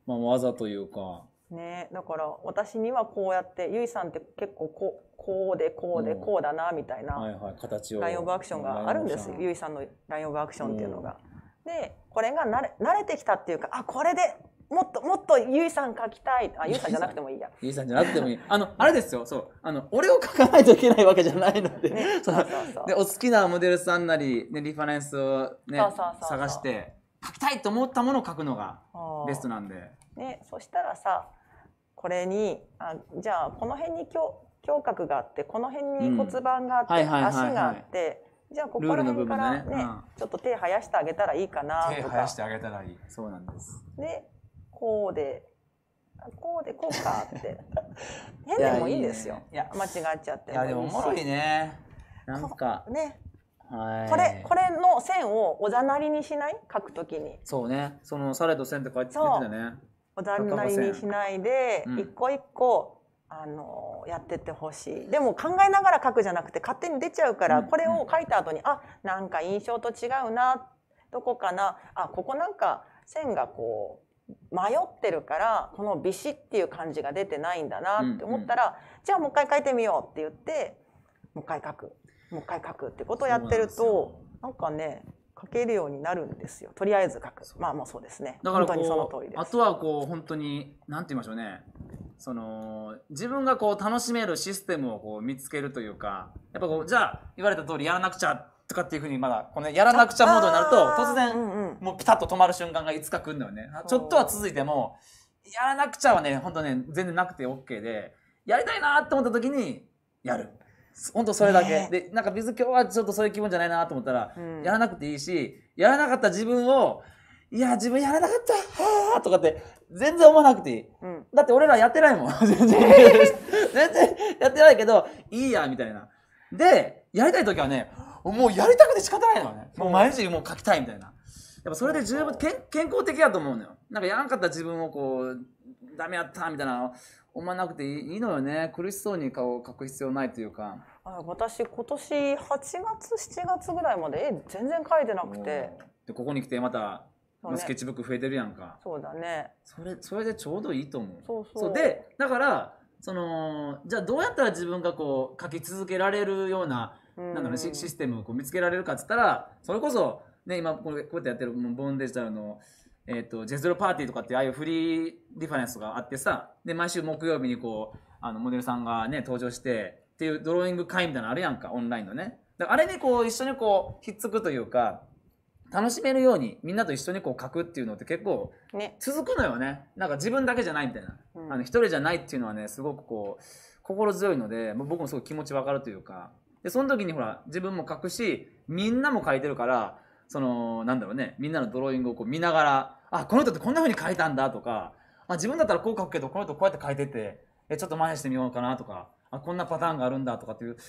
まあ、技というか。 ね、だから私にはこうやってゆいさんって結構こう、こうでこうでこうだなみたいな、 はいはい、形をラインオブアクションがあるんです。ゆいさんのラインオブアクションっていうのが。でこれが慣れ、慣れてきたっていうか、あこれでもっともっとゆいさん描きたい、あゆいさんじゃなくてもいいやゆいさんじゃなくてもいい、あのあれですよ、そうあの俺を描かないといけないわけじゃないので、ね、そうそうそうでお好きなモデルさんなり、ね、リファレンスを、ね、そうそうそうそう探して描きたいと思ったものを描くのがベストなんで、 ね、そしたらさこれにあじゃあこの辺に胸胸郭があってこの辺に骨盤があって、足があって、じゃあここら辺からね、ね、うん、ちょっと手生やしてあげたらいいかなとか。 手生やしてあげたらいい。そうなんです。 でこうでこうでこうかって変でもいいんですよ。いや間違っちゃってもいいし。 いやでもおもろいね。なんかね。はい、これこれの線をおざなりにしない、書くときに。 そうね。そのされと線って書いてたね。 おざなりにしないで、うん、一個一個あのやってってほしい。でも考えながら書くじゃなくて勝手に出ちゃうから、うん、これを書いた後に、うん、あなんか印象と違うな、どこかな、あここなんか線がこう迷ってるからこのビシッっていう感じが出てないんだなって思ったら、うんうん、じゃあもう一回書いてみようって言ってもう一回書くもう一回書くってことをやってるとなんかね書けるようになるんですよ。とりあえず書く。まあもうそうですね。 だから本当にその通りです。 あとはこう本当になんて言いましょうね。その自分がこう楽しめるシステムをこう見つけるというか、やっぱこうじゃあ言われた通りやらなくちゃとかっていうふうにまだこのやらなくちゃモードになると突然もうピタッと止まる瞬間がいつか来るんだよね。ちょっとは続いてもやらなくちゃはね本当ね全然なくて OK で、やりたいなって思った時にやる。本当それだけ、ね、でなんか別に今日はちょっとそういう気分じゃないなと思ったら、うん、やらなくていいし、やらなかった自分をいや自分やらなかったはーとかって全然思わなくていい、うん、だって俺らやってないもん全然全然やってないけどいいやみたいな。でやりたい時はねもうやりたくて仕方ないのね。もう毎日もう書きたいみたいな。やっぱそれで十分健健康的だと思うのよ。なんかやらなかった自分をこうダメやったみたいな思わなくていいのよね。苦しそうに顔を描く必要ないというか。 あ私今年はちがつしちがつぐらいまで絵全然描いてなくて、 でここに来てまたスケッチブック増えてるやんか。 そうだね。 それそれでちょうどいいと思う。 そうそう。 そうでだからそのじゃあどうやったら自分がこう描き続けられるような、なんだろうね、システムをこう見つけられるかっつったら、それこそね今こうやってやってるボーンデジタルのえー、とジェズロパーティーとかってああいうフリーリファレンスがあってさ、で毎週木曜日にこうあのモデルさんがね登場してっていうドローイング会みたいなのあるやんか、オンラインのね。だからあれにこう一緒にこうひっつくというか楽しめるようにみんなと一緒にこう書くっていうのって結構続くのよね。なんか自分だけじゃないみたいな、うん、あの一人じゃないっていうのはねすごくこう心強いので、僕もすごい気持ちわかるというか、でその時にほら自分も書くしみんなも書いてるから、そのなんだろうね、みんなのドローイングをこう見ながら、あこの人ってこんな風に書いたんだとか、あ自分だったらこう書くけどこの人こうやって書いてて、えちょっと真似してみようかなとか、あこんなパターンがあるんだとかっていう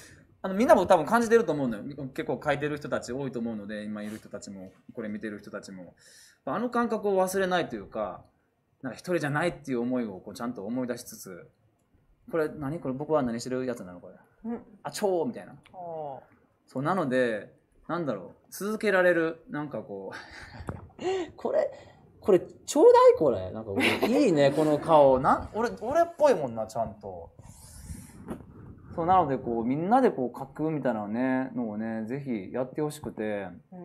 あのみんなも多分感じてると思うのよ。結構書いてる人たち多いと思うので、今いる人たちもこれ見てる人たちもあの感覚を忘れないというか、なんか一人じゃないっていう思いをこうちゃんと思い出しつつ、これ何これ僕は何してるやつなのこれ、うん、あ超みたいな。そうなのでなんだろう、続けられるなんかこうこれこれちょうだいこれなんかいいねこの顔な俺俺っぽいもんなちゃんと。そうなのでこうみんなでこう書くみたいなねのをねぜひやってほしくて。うん、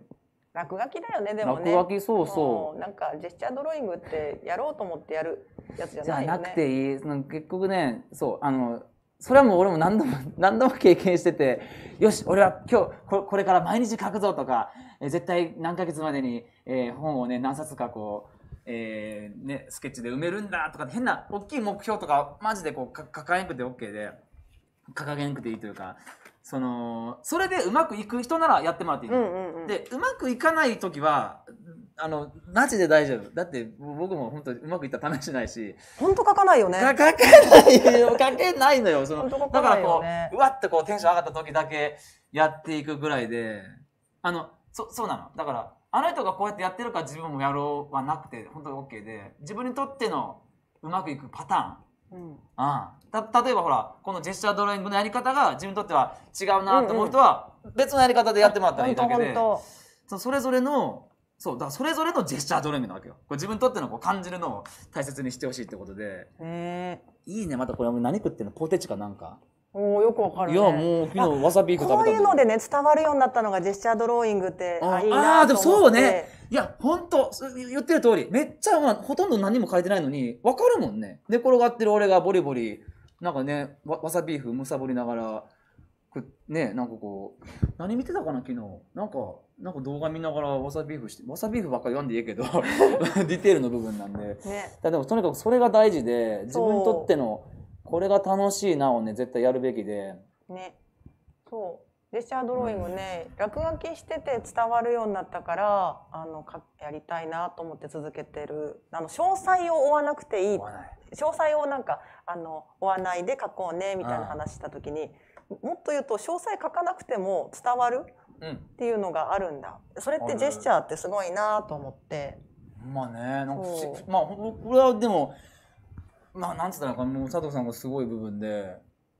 落書きだよねでもね。 落書きそうそう。 なんかジェスチャードローイングってやろうと思ってやるやつじゃないよね。 じゃなくていい。その結局ねそうあのそれはもう俺も何度も何度も経験してて、よし俺は今日こ これから毎日書くぞとか、え絶対何ヶ月までに、えー、本をね何冊かこう、えーね、スケッチで埋めるんだとか変な大きい目標とかマジでこうか掲げなくて OK で掲げなくていいというか、そのそれでうまくいく人ならやってもらっていい、うんうんうん、でうまくいかない時はあのマジで大丈夫だって。僕も本当にうまくいったら試しないし。 本当書かないよね。 書けないよ書けないのよ。そのだからこううわってこうテンション上がった時だけやっていくぐらいで、あの そ, そうなの。だからあの人がこうやってやってるから自分もやろうはなくて本当に OK で、自分にとってのうまくいくパターン、うん、ああた例えばほらこのジェスチャードローイングのやり方が自分にとっては違うなと思う人は別のやり方でやってもらったらいいだけで、そそれぞれのそうだからそれぞれのジェスチャードローイングなわけよ。これ自分にとってのこう感じるのを大切にしてほしいってことで。へいいね。またこれ何食ってんの？ポテチかなんか。 おおよくわかるね。 いやもう昨日わさビーフ食べたんで。 こういうのでね伝わるようになったのがジェスチャードローイングって、 ああいいなと思って。ああでもそうね。いや本当言ってる通りめっちゃ、まあ、ほとんど何も書いてないのにわかるもんね。寝転がってる俺がボリボリなんかね わ, わさビーフむさぼりながらね、なんかこう何見てたかな昨日なんかなんか動画見ながらわさビーフしてわさビーフばっかり読んでいいけどディテールの部分なんで、ね、だでもとにかくそれが大事で自分にとってのこれが楽しいなをね絶対やるべきでね。 そうジェスチャードローイングね、うん、落書きしてて伝わるようになったからあのかやりたいなと思って続けてる。あの詳細を追わなくていい、詳細をなんかあの追わないで書こうねみたいな話した時に、もっと言うと詳細書かなくても伝わるっていうのがあるんだ、うん、それってジェスチャーってすごいなと思って。 まあねなんかまあこれはでもまあなんつったらかもう佐藤さんがすごい部分で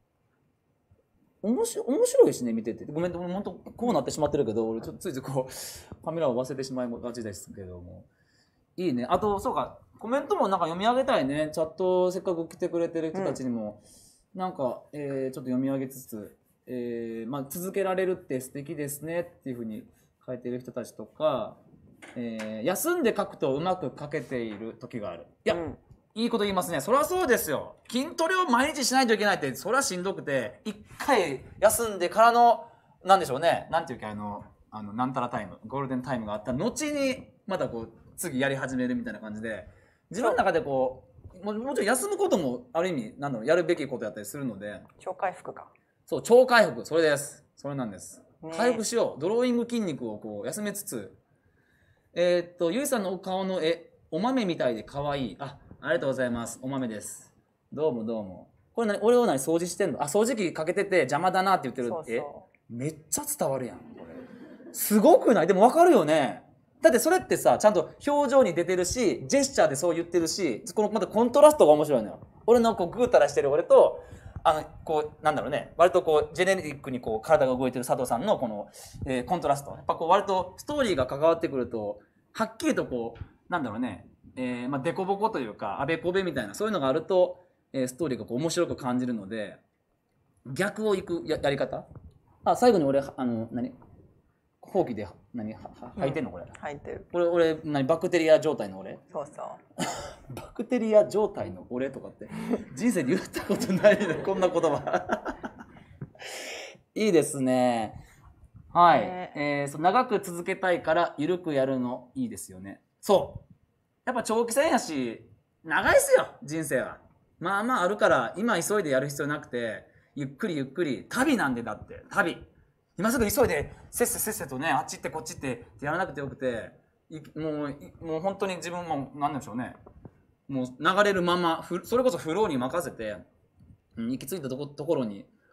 面白面白いしね見てて。ごめん本当こうなってしまってるけど俺ちょっとついついこうカメラを忘れてしまいがちですけどもいいね。あとそうかコメントもなんか読み上げたいね。チャットせっかく来てくれてる人たちにも、うん、なんか、えー、ちょっと読み上げつつ、えーまあ、続けられるって素敵ですねっていうふうに書いてる人たちとか、えー、休んで書くとうまく書けている時がある。いや、うん、いいこと言いますね。それはそうですよ。筋トレを毎日しないといけないってそれはしんどくて一回休んでからのなんでしょうね。なんていうかあのあのなんたらタイムゴールデンタイムがあった後にまたこう次やり始めるみたいな感じで自分の中でこうも, もちろん休むこともある意味なんだろうやるべきことやったりするので。 超回復か。 そう超回復それです。それなんです。ね、回復しよう。ドローイング筋肉をこう休めつつ、えー、っとゆいさんのお顔の絵お豆みたいで可愛い。あありがとうございます。お豆です。どうもどうも。これ何俺を何掃除してんの？あ掃除機かけてて邪魔だなって言ってる。そうそう。えめっちゃ伝わるやんこれ。すごくない？でも分かるよね。だってそれってさちゃんと表情に出てるしジェスチャーでそう言ってるしこのまたコントラストが面白いのよ。俺のこうぐうたらしてる俺とあのこうなんだろうね割とこうジェネリックにこう体が動いてる佐藤さんのこの、えー、コントラストやっぱこう割とストーリーが関わってくるとはっきりとこうなんだろうね、えー、まあデコボコというかあべこべみたいなそういうのがあると、えー、ストーリーがこう面白く感じるので逆をいく や, やり方。あ最後に俺あの何ほうきで何は吐いてんのこれ、うん、 吐いてる。 これ俺何バクテリア状態の俺。 そうそうバクテリア状態の俺とかって人生で言ったことないねこんな言葉いいですね。はい、えーえー、そう長く続けたいから緩くやるのいいですよね。そうやっぱ長期戦やし長いっすよ人生は。まあまああるから今急いでやる必要なくてゆっくりゆっくり旅なんで。だって旅今すぐ急いでせっせせっせとねあっち行ってこっち行ってやらなくてよくてもうもう本当に自分も何でしょうねもう流れるままそれこそフローに任せて、うん、行き着いたと こ, ところに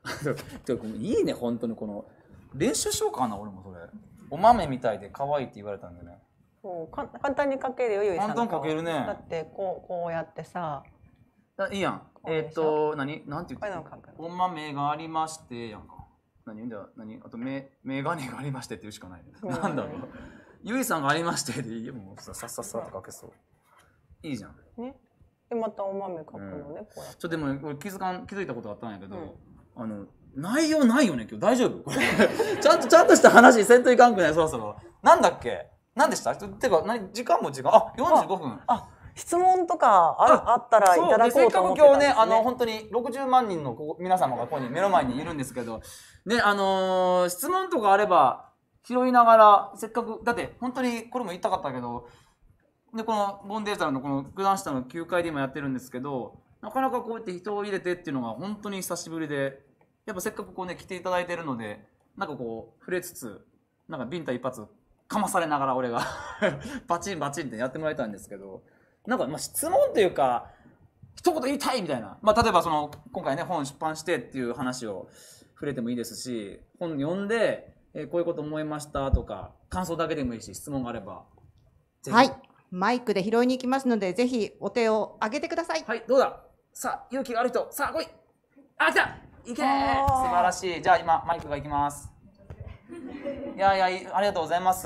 いいね本当にこの練習しようかな俺もそれ。お豆みたいで可愛いって言われたんでね。 そうか簡単にかけるよゆいさん。 簡単にかけるね。 だってこうこうやってさ。 いいやん。えっと何なんて言って。お豆がありましてやんか。何じゃ何あとメメガネがありましてって言うしかない。なんだろう。ゆいさんがありましてでいいよもうささっさっさってかけそう。いいじゃん。ね。 でまたお豆かくのね、こうやって。 ちょっとでも俺気づかん気づいたことがあったんやけど、あの内容ないよね今日大丈夫？ちゃんとちゃんとした話せんといかんくないそろそろ。なんだっけ？なんでした？てか何時間も時間あよんじゅうごふん。 あ質問とかあったらいただこうと思ってたんですね。 せっかく今日ねあの本当にろくじゅうまんにんの皆様がここに目の前にいるんですけどねあのー、質問とかあれば拾いながらせっかくだって本当にこれも言いたかったけど。でこのボンデータルのこの九段下のきゅうかいで今やってるんですけどなかなかこうやって人を入れてっていうのが本当に久しぶりでやっぱせっかくこうね来ていただいてるのでなんかこう触れつつなんかビンタ一発かまされながら俺がバチンバチンってやってもらいたいんですけどなんかまあ質問というか一言言いたいみたいな、まあ、例えばその今回ね本出版してっていう話を触れてもいいですし本読んで、えー、こういうこと思いましたとか感想だけでもいいし質問があればぜひ。 はいマイクで拾いに行きますので、ぜひお手を挙げてください。 はい、どうだ。さあ、勇気がある人、さあ、来い。あ、来た。いけ。素晴らしい。じゃあ、今マイクが行きます。いやいや、ありがとうございます。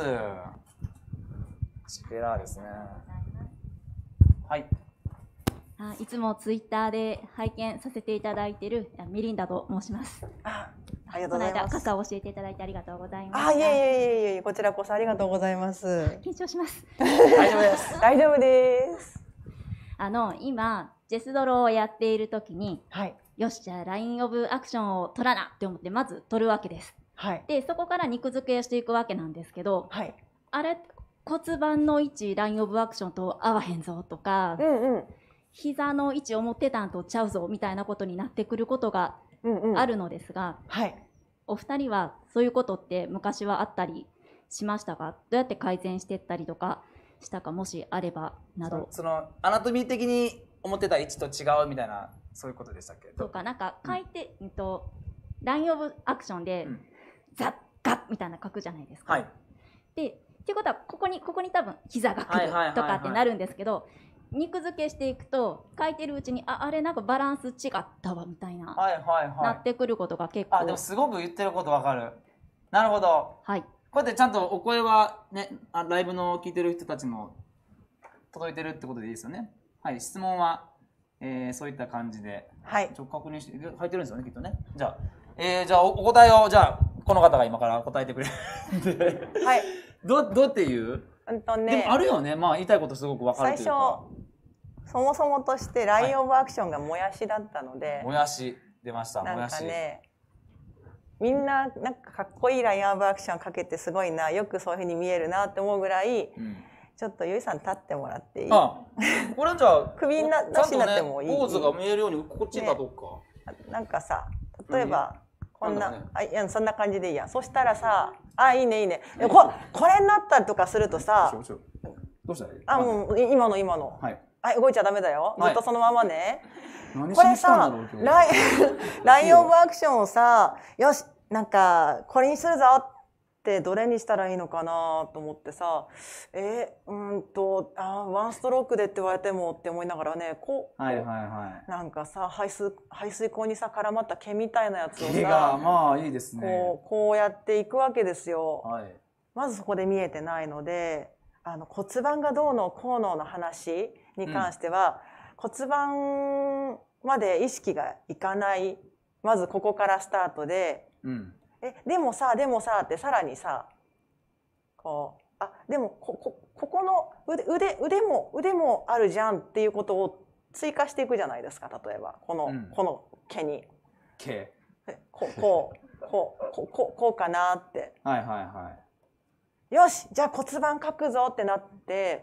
チペラーですね。はい。 あ、いつもツイッターで拝見させていただいているミリンダと申します。 あ、ありがとうございます。 この間傘を教えていただいてありがとうございます。 あ、いえいえいえいえ、こちらこそありがとうございます。 緊張します。 大丈夫です。大丈夫です。 あの今ジェスドロをやっている時に、 はい、 よしじゃあラインオブアクションを取らなって思ってまず取るわけです。 はい、 でそこから肉付けをしていくわけなんですけど、 はい、 あれ骨盤の位置ラインオブアクションと合わへんぞとか、 うんうん、 膝の位置思ってたんとちゃうぞみたいなことになってくることがあるのですが、 うんうん、はい、 お二人はそういうことって昔はあったりしましたか？どうやって改善していったりとかしたかもしあればなど。 そのアナトミー的に思ってた位置と違うみたいなそういうことでしたっけ？ そうかなんか書いて、うん、とラインオブアクションで、うん、ザッガッみたいな書くじゃないですか。はい、でっていうことはここにここに多分膝が来るとかってなるんですけど、肉付けしていくと書いてるうちにああれなんかバランス違ったわみたいな、はいはいはい、なってくることが結構。 あでもすごく言ってることわかる。なるほど。 はい。 こうやってちゃんとお声はねあライブの聞いてる人たちも届いてるってことでいいですよね。はい、質問は、えー、そういった感じで、はい、ちょっと確認して書いてるんですよねきっとね。じゃあ、えー、じゃあ お, お答えをじゃあこの方が今から答えてくれるんで、はい、どどうっていう、うんとね、でもあるよね。まあ言いたいことすごくわかるというか。 そもそもとしてラインオブアクションがもやしだったので、はい、 もやし出ました。 なんかねみんななんかかっこいいラインオブアクションかけてすごいなよくそういうふうに見えるなって思うぐらい、うん、ちょっとゆいさん立ってもらっていい？ああこれじゃあ首ななしになってもいい？ ポーズが見えるようにこっち立とうか、 ね、なんかさ例えば、うん、こんな、ね、あいやそんな感じでいいや。そしたらさあいいねいいね、うん、こ, これになったりとかするとさどうしたらいい？ あもう今の今の、はいはい、動いちゃダメだよ。ずっとそのままね。はい、これさ、ライン、ラインオブアクションをさ、よし、なんか、これにするぞってどれにしたらいいのかなと思ってさ、えー、うんと、あワンストロークでって言われてもって思いながらね、こう、はいはいはい、なんかさ、排水、排水口にさ、絡まった毛みたいなやつをさ、 毛が、まあいいですね。 こう、こうやっていくわけですよ。はい、まずそこで見えてないので、あの骨盤がどうのこうのの話に関しては、うん、骨盤まで意識がいかない。まずここからスタートで、うん、えでもさでもさってさらにさこうあでもここここの腕腕腕も腕もあるじゃんっていうことを追加していくじゃないですか。例えばこの、うん、この毛に毛こうこうこうこうこうこうかなって。 はいはいはい。 よしじゃあ骨盤書くぞってなって、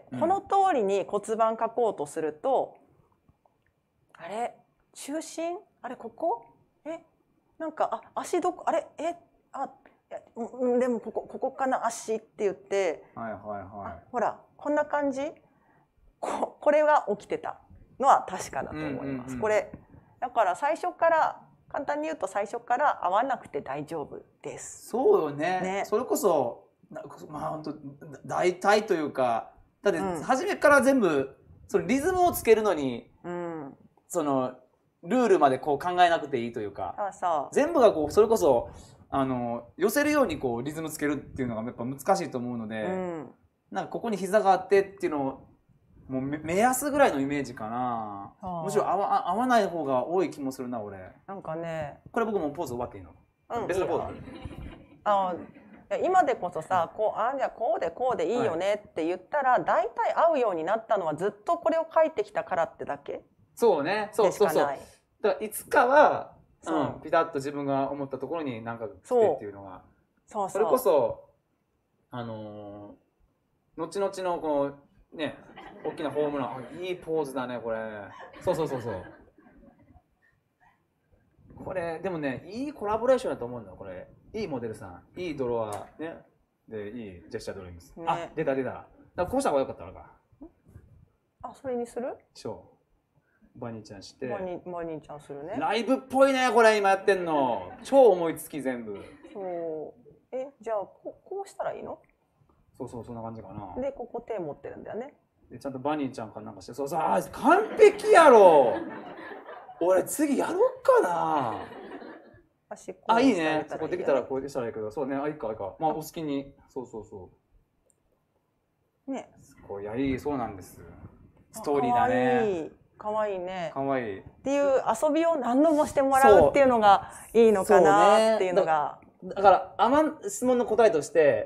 うん、この通りに骨盤書こうとするとあれ中心あれここえなんかあ足どこあれえあいやでもここここかな足って言って、はいはいはい、ほらこんな感じ こ, これが起きてたのは確かだと思います。これだから最初から簡単に言うと最初から合わなくて大丈夫です。 そうよね。 ね、 それこそまあ本当大体というか、だって初めから全部、うん、そのリズムをつけるのに、うん、そのルールまでこう考えなくていいというか、そうそう、全部がこうそれこそあの寄せるようにこうリズムつけるっていうのがやっぱ難しいと思うので、うん、なんかここに膝があってっていうのをもう目安ぐらいのイメージかな。むしろ合わ、合わない方が多い気もするな俺。なんかね、これ僕もポーズ終わっていいの？うん、別のポーズ。あ今でこそさ、こうあじゃあこうでこうでいいよねって言ったら、はい、大体合うようになったのはずっとこれを書いてきたからってだけ。 そうね、そうそうそう。だからいつかは、うん、ピタッと自分が思ったところに何か来てっていうのが、そうそう、それこそあのー、後々のこのね。大きなホームラン、いいポーズだねこれ。そうそうそうそう。これでもね、いいコラボレーションだと思うんだよこれ。いいモデルさん、いいドロワーね、でいいジェスチャードリームス。ね、あ、出た出た。だからこうした方が良かったのか。あ、それにする？そう。バニーちゃんして。バニーバニーちゃんするね。ライブっぽいねこれ今やってんの。超思いつき全部。そう。え、じゃあここうしたらいいの？そうそうそんな感じかな。でここ手持ってるんだよね。でちゃんとバニーちゃんかなんかして、そうそう、あ完璧やろ。俺次やろっかな。あ、いいね。そこできたらこうしたらいいけど、そうね、あ、いいかいいか。まあお好きに、そうそうそう。ね。すごい、いやいい、そうなんです。ストーリーだね。かわいいね。かわいい。っていう遊びを何度もしてもらうっていうのがいいのかなっていうのが。だからあま質問の答えとして、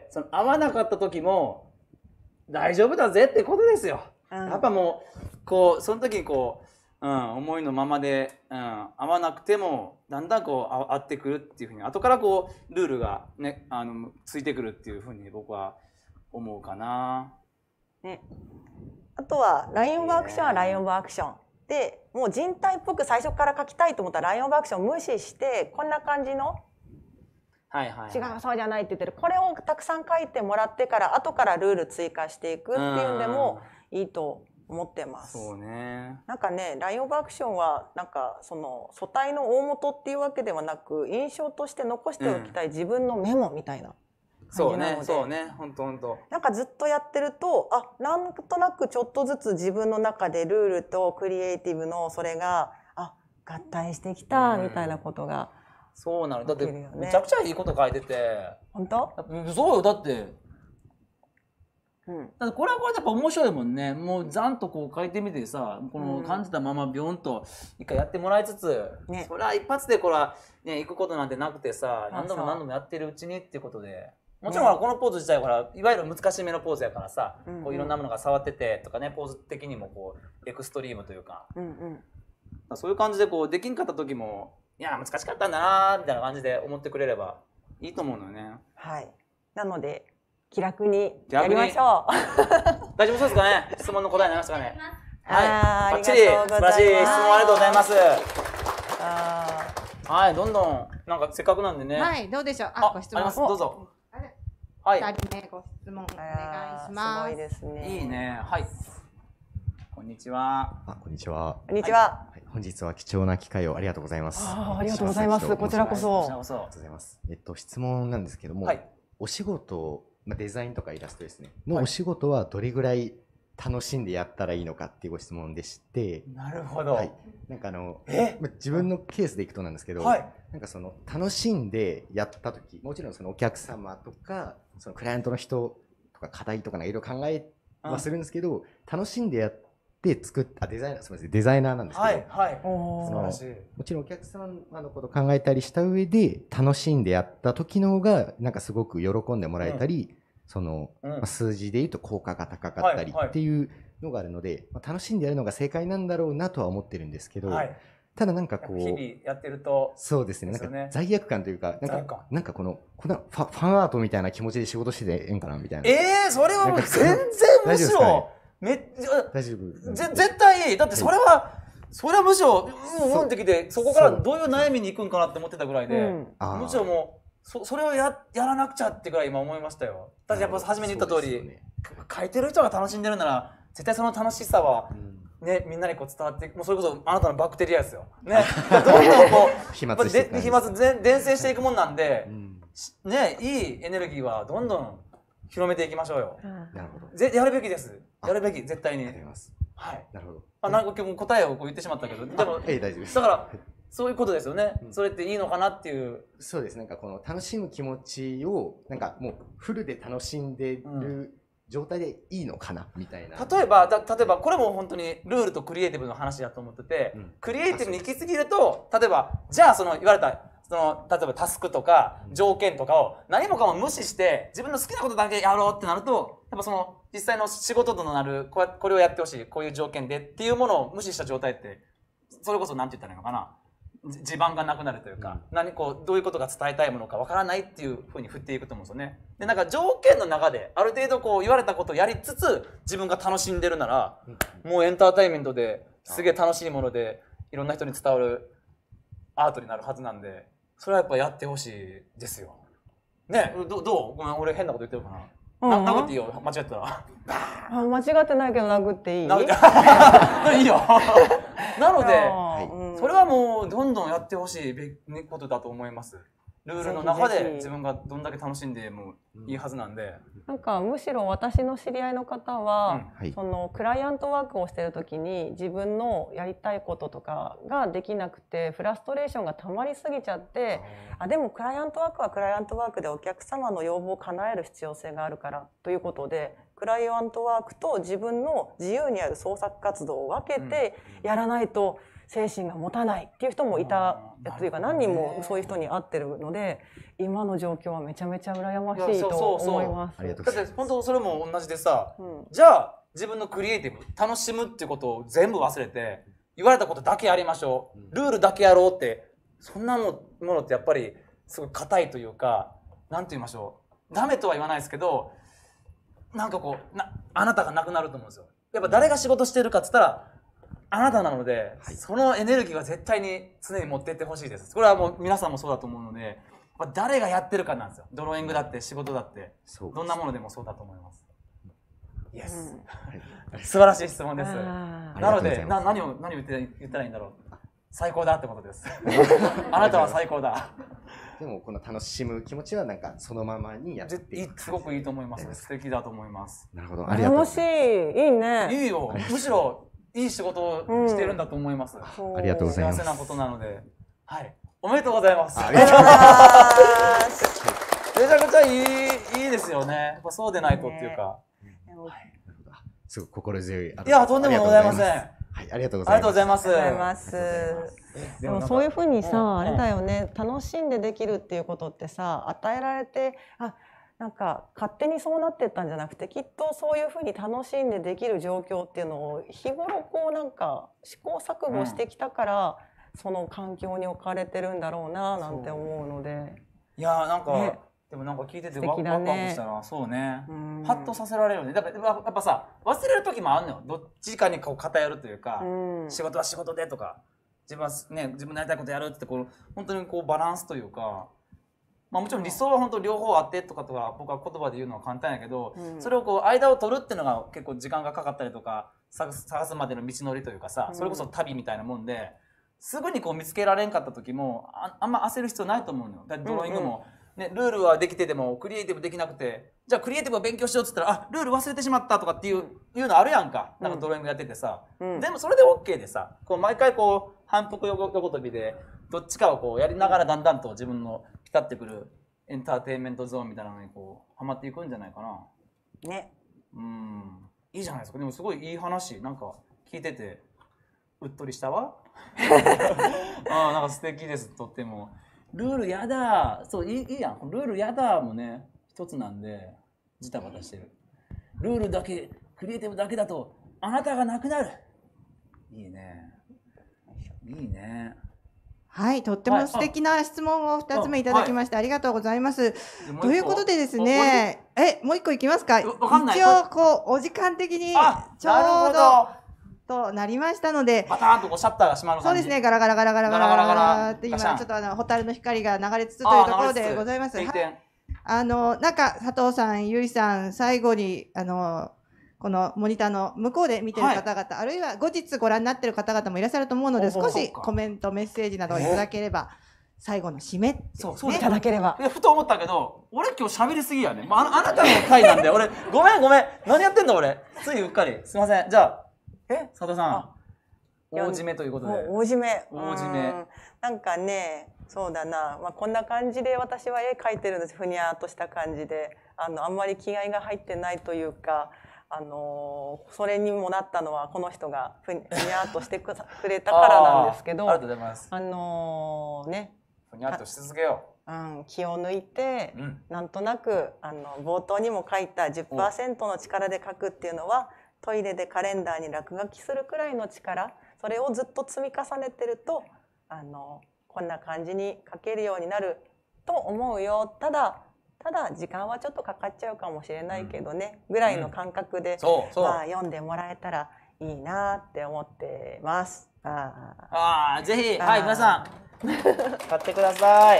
その合わなかった時も。大丈夫だぜってことですよ、うん、やっぱもうこうその時にこう、うん、思いのままで、うん、合わなくてもだんだんこう合ってくるっていうふうに後からこうルールがねあのついてくるっていうふうに僕は思うかな、ね、あとはラインオブアクションはラインオブアクションでもう人体っぽく最初から書きたいと思ったらラインオブアクションを無視してこんな感じのはいはいはい、違うそうじゃないって言ってるこれをたくさん書いてもらってから後からルール追加していくっていうんでもいいと思ってます。そうね。なんかねラインオブアクションはなんかその素体の大元っていうわけではなく印象として残しておきたい自分のメモみたいな感じなので、うん、そうねそうね本当本当。なんかずっとやってるとあなんとなくちょっとずつ自分の中でルールとクリエイティブのそれがあ合体してきたみたいなことが。そうなの。だってめちゃくちゃいいこと書いてて。本当？そうよだって。うん。だってこれはこれでやっぱ面白いもんね。もうざんとこう書いてみてさ、この感じたままビョンと一回やってもらいつつ、ね、それは一発でこれはね行くことなんてなくてさ、何度も何度もやってるうちにっていうことで。もちろんこのポーズ自体はいわゆる難しめのポーズやからさ、うんうん、こういろんなものが触っててとかね、ポーズ的にもこうエクストリームというか、うんうん、そういう感じでこうできんかった時も。いや難しかったんだなみたいな感じで思ってくれればいいと思うのよね。はい。なので気楽にやりましょう。大丈夫そうですかね。質問の答えになりましたかね。はい。バッチリ素晴らしい質問ありがとうございます。はいどんどんなんかせっかくなんでね。はいどうでしょう。あご質問ありますどうぞ。はい。二人目ご質問お願いします。すごいですね。いいねはい。こんにちは。あこんにちは。こんにちは。本日は貴重な機会をありがとうございます。あ, ありがとうございます。こちらこそ。ありがとうございます。えっと質問なんですけども、はい、お仕事、まあ、デザインとかイラストですね。のお仕事はどれぐらい楽しんでやったらいいのかっていうご質問でして。なるほど。はい。なんかあのえ自分のケースでいくとなんですけど、はい、なんかその楽しんでやった時、もちろんそのお客様とかそのクライアントの人とか課題とかいろいろ考えはするんですけど、楽しんでやってで作ったデザイナーすみませんデザイナーなんですけど、はいはい、そのもちろんお客様のことを考えたりした上で楽しんでやった時の方がなんかすごく喜んでもらえたり、うん、その、うんまあ、数字でいうと効果が高かったりっていうのがあるので、はいはいまあ、楽しんでやるのが正解なんだろうなとは思ってるんですけど、はい、ただなんかこう日々やってるとそうですねなんか罪悪感というかなんかなんかこのこのファファンアートみたいな気持ちで仕事しててええんかなみたいな。ええー、それはもう全然むしろ。め大丈夫ぜ絶対いいだってそれは、はい、それはむしろうんうんってきてそこからどういう悩みに行くんかなって思ってたぐらいで、うん、むしろもう そ, それを や, やらなくちゃってぐらい今思いましたよ。だってやっぱ初めに言った通り、ね、書いてる人が楽しんでるなら絶対その楽しさはね、みんなにこう伝わっていく、もうそれこそあなたのバクテリアですよ。ね、どんどんこう飛沫していく感じ飛沫伝伝染していくもんなんで、うん、ね、いいエネルギーはどんどん広めていきましょうよ。 なるほど。 ぜやるべきです。やるべき、絶対に。 ありがとうございます。 はい。 なるほど。 あ、なんか今日答えをこう言ってしまったけど、でも、 ええ、大丈夫です。 だからそういうことですよね。それっていいのかなっていう。 そうです。なんかこの楽しむ気持ちをなんかもうフルで楽しんでる状態でいいのかなみたいな。 例えばだ例えばこれも本当にルールとクリエイティブの話だと思ってて、うん、クリエイティブに行き過ぎると、例えばじゃあその言われたその例えばタスクとか条件とかを何もかも無視して自分の好きなことだけやろうってなると、やっぱその実際の仕事となるこれこれをやってほしい、こういう条件でっていうものを無視した状態って、それこそ何て言ったらいいのかな、地盤がなくなるというか、うん、何こうどういうことが伝えたいものかわからないっていうふうに振っていくと思うんですよね。でなんか条件の中である程度こう言われたことをやりつつ自分が楽しんでるなら、うん、もうエンターテインメントですげえ楽しいものでいろんな人に伝わるアートになるはずなんで、それはやっぱやってほしいですよ。ね、どどう？ごめん、俺変なこと言ってるかな。な殴っていいよ、間違ってたら。 あ、間違ってないけど殴っていい？ 殴っていいよ。なので、うん、それはもうどんどんやってほしいことだと思います。ルールの中で自分がどんだけ楽しんでもいいはずなんで。 なんかむしろ私の知り合いの方は、うん、そのクライアントワークをしている時に自分のやりたいこととかができなくてフラストレーションがたまりすぎちゃって、あでもクライアントワークはクライアントワークでお客様の要望を叶える必要性があるからということで、クライアントワークと自分の自由にある創作活動を分けてやらないと精神が持たないっていう人もいたというか、何人もそういう人に会ってるので、今の状況はめちゃめちゃ羨ましいと思います。 だって本当それも同じでさ、うん、じゃあ自分のクリエイティブ楽しむっていうことを全部忘れて言われたことだけやりましょう、ルールだけやろうって、そんなものってやっぱりすごい硬いというか、なんて言いましょう、ダメとは言わないですけど、なんかこうなあなたがなくなると思うんですよ。やっぱ誰が仕事してるかっつったらあなたなので、はい、そのエネルギーは絶対に常に持っていってほしいです。これはもう皆さんもそうだと思うので、誰がやってるかなんですよ。ドローイングだって仕事だってどんなものでもそうだと思います。イエス、うん、素晴らしい質問です。なのでな何を何を言って言ったらいいんだろう。最高だってことです。あなたは最高だ。 でもこの楽しむ気持ちはなんかそのままにやっていく。 すごくいいと思います。素敵だと思います。 なるほど。ありがとうございます。 楽しい、いいね。 いいよ。むしろいい仕事をしてるんだと思います。 うん、ありがとうございます。 幸せなことなので、はい。おめでとうございます。 ありがとうございます。 めちゃくちゃいいいいですよね。やっぱそうでないとっていうか。 すごく心強い。 いや、とんでもございません。 はい、ありがとうございます。 ありがとうございます。 ありがとうございます。でもそういうふうにさ、あれだよね、楽しんでできるっていうことってさ、与えられて、あ、なんか勝手にそうなってったんじゃなくて、きっとそういうふうに楽しんでできる状況っていうのを日頃こうなんか試行錯誤してきたから、うん、その環境に置かれてるんだろうななんて思うので。 いやなんか、ね、でもなんか聞いててワクワクしたら、そうね、ハッとさせられるよね。だからやっぱさ、忘れる時もあるのよ。どっちかにこう偏るというか、うん、仕事は仕事でとか、自分はね、自分のやりたいことやるってこう本当にこうバランスというか、まあもちろん理想は本当両方あってとかとか僕は言葉で言うのは簡単やけど、うん、それをこう間を取るっていうのが結構時間がかかったりとか、探す、探すまでの道のりというかさ、それこそ旅みたいなもんで、すぐにこう見つけられんかった時も あ, あんま焦る必要ないと思うのよ。だってドローイングも、うんうんね、ルールはできててもクリエイティブできなくて、じゃあクリエイティブを勉強しようっつったら、あ、ルール忘れてしまったとかっていう、いうのあるやんか。なんかドローイングやっててさ、うん、でもそれで OK でさ、こう毎回こう反復横跳びでどっちかをこうやりながらだんだんと自分のピタってくるエンターテインメントゾーンみたいなのにこうハマっていくんじゃないかな。 ね。 うん、いいじゃないですか。でもすごいいい話、なんか聞いててうっとりしたわ。ああ、なんか素敵です、とっても。ルールやだ、そういい、いいやん。ルールやだもね一つなんでジタバタしてる。ルールだけクリエイティブだけだとあなたがなくなる。いいね。いいね。 はい、とっても素敵な質問をふたつめいただきまして、はい、ありがとうございます。ということでですね、え、もう一個いきますか。一応こうお時間的にちょうどとなりましたので、 バターンとこうシャッターが閉まる感じ。 そうですね、ガラガラガラガラガラガラガラって今ちょっとあの蛍の光が流れつつというところでございます。はい、あのなんか佐藤さん、ゆいさん、最後にあのこのモニターの向こうで見てる方々、はい、あるいは後日ご覧になってる方々もいらっしゃると思うので、少しコメント、メッセージなどをいただければ、最後の締め、ね、 そう、そういただければ。 ふと思ったけど、俺今日喋りすぎやね。ああなたの回なんで、俺、ごめんごめん。何やってんだ俺。ついうっかり。すいません。じゃあ、え佐藤さん。大締めということで。 大締め。 大締め。 なんかね、そうだな。まあ、こんな感じで私は絵描いてるんです。ふにゃーっとした感じで。あの、あんまり気合が入ってないというか、あのー、それにもなったのはこの人がふにゃーっとしてくれたからなんですけど、 ありがとうございます。 あのー、ね。 ふにゃっとし続けよう。うん、気を抜いて、 うん、 なんとなく、あの、冒頭にも書いた じゅっパーセント の力で書くっていうのは、トイレでカレンダーに落書きするくらいの力、それをずっと積み重ねてると、あの、こんな感じに書けるようになると思うよ。ただ、ただ時間はちょっとかかっちゃうかもしれないけどね、うん、ぐらいの感覚で、うん、そうそう、まあ、読んでもらえたらいいなって思ってます。ああ、ぜひ、はい、皆さん買ってください。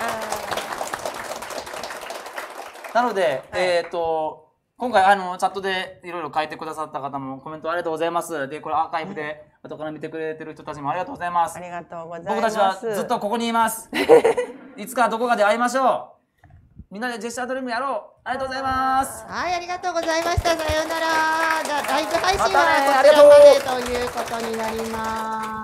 なので、はい、えっと今回あのチャットでいろいろ書いてくださった方もコメントありがとうございます。で、これアーカイブで後から見てくれてる人たちもありがとうございます。 ありがとうございます。 僕たちはずっとここにいます。いつかどこかで会いましょう。みんなでジェスチャードリームやろう。ありがとうございます。 はい、ありがとうございました。さようなら。じゃあライブ配信はこちらまでということになります。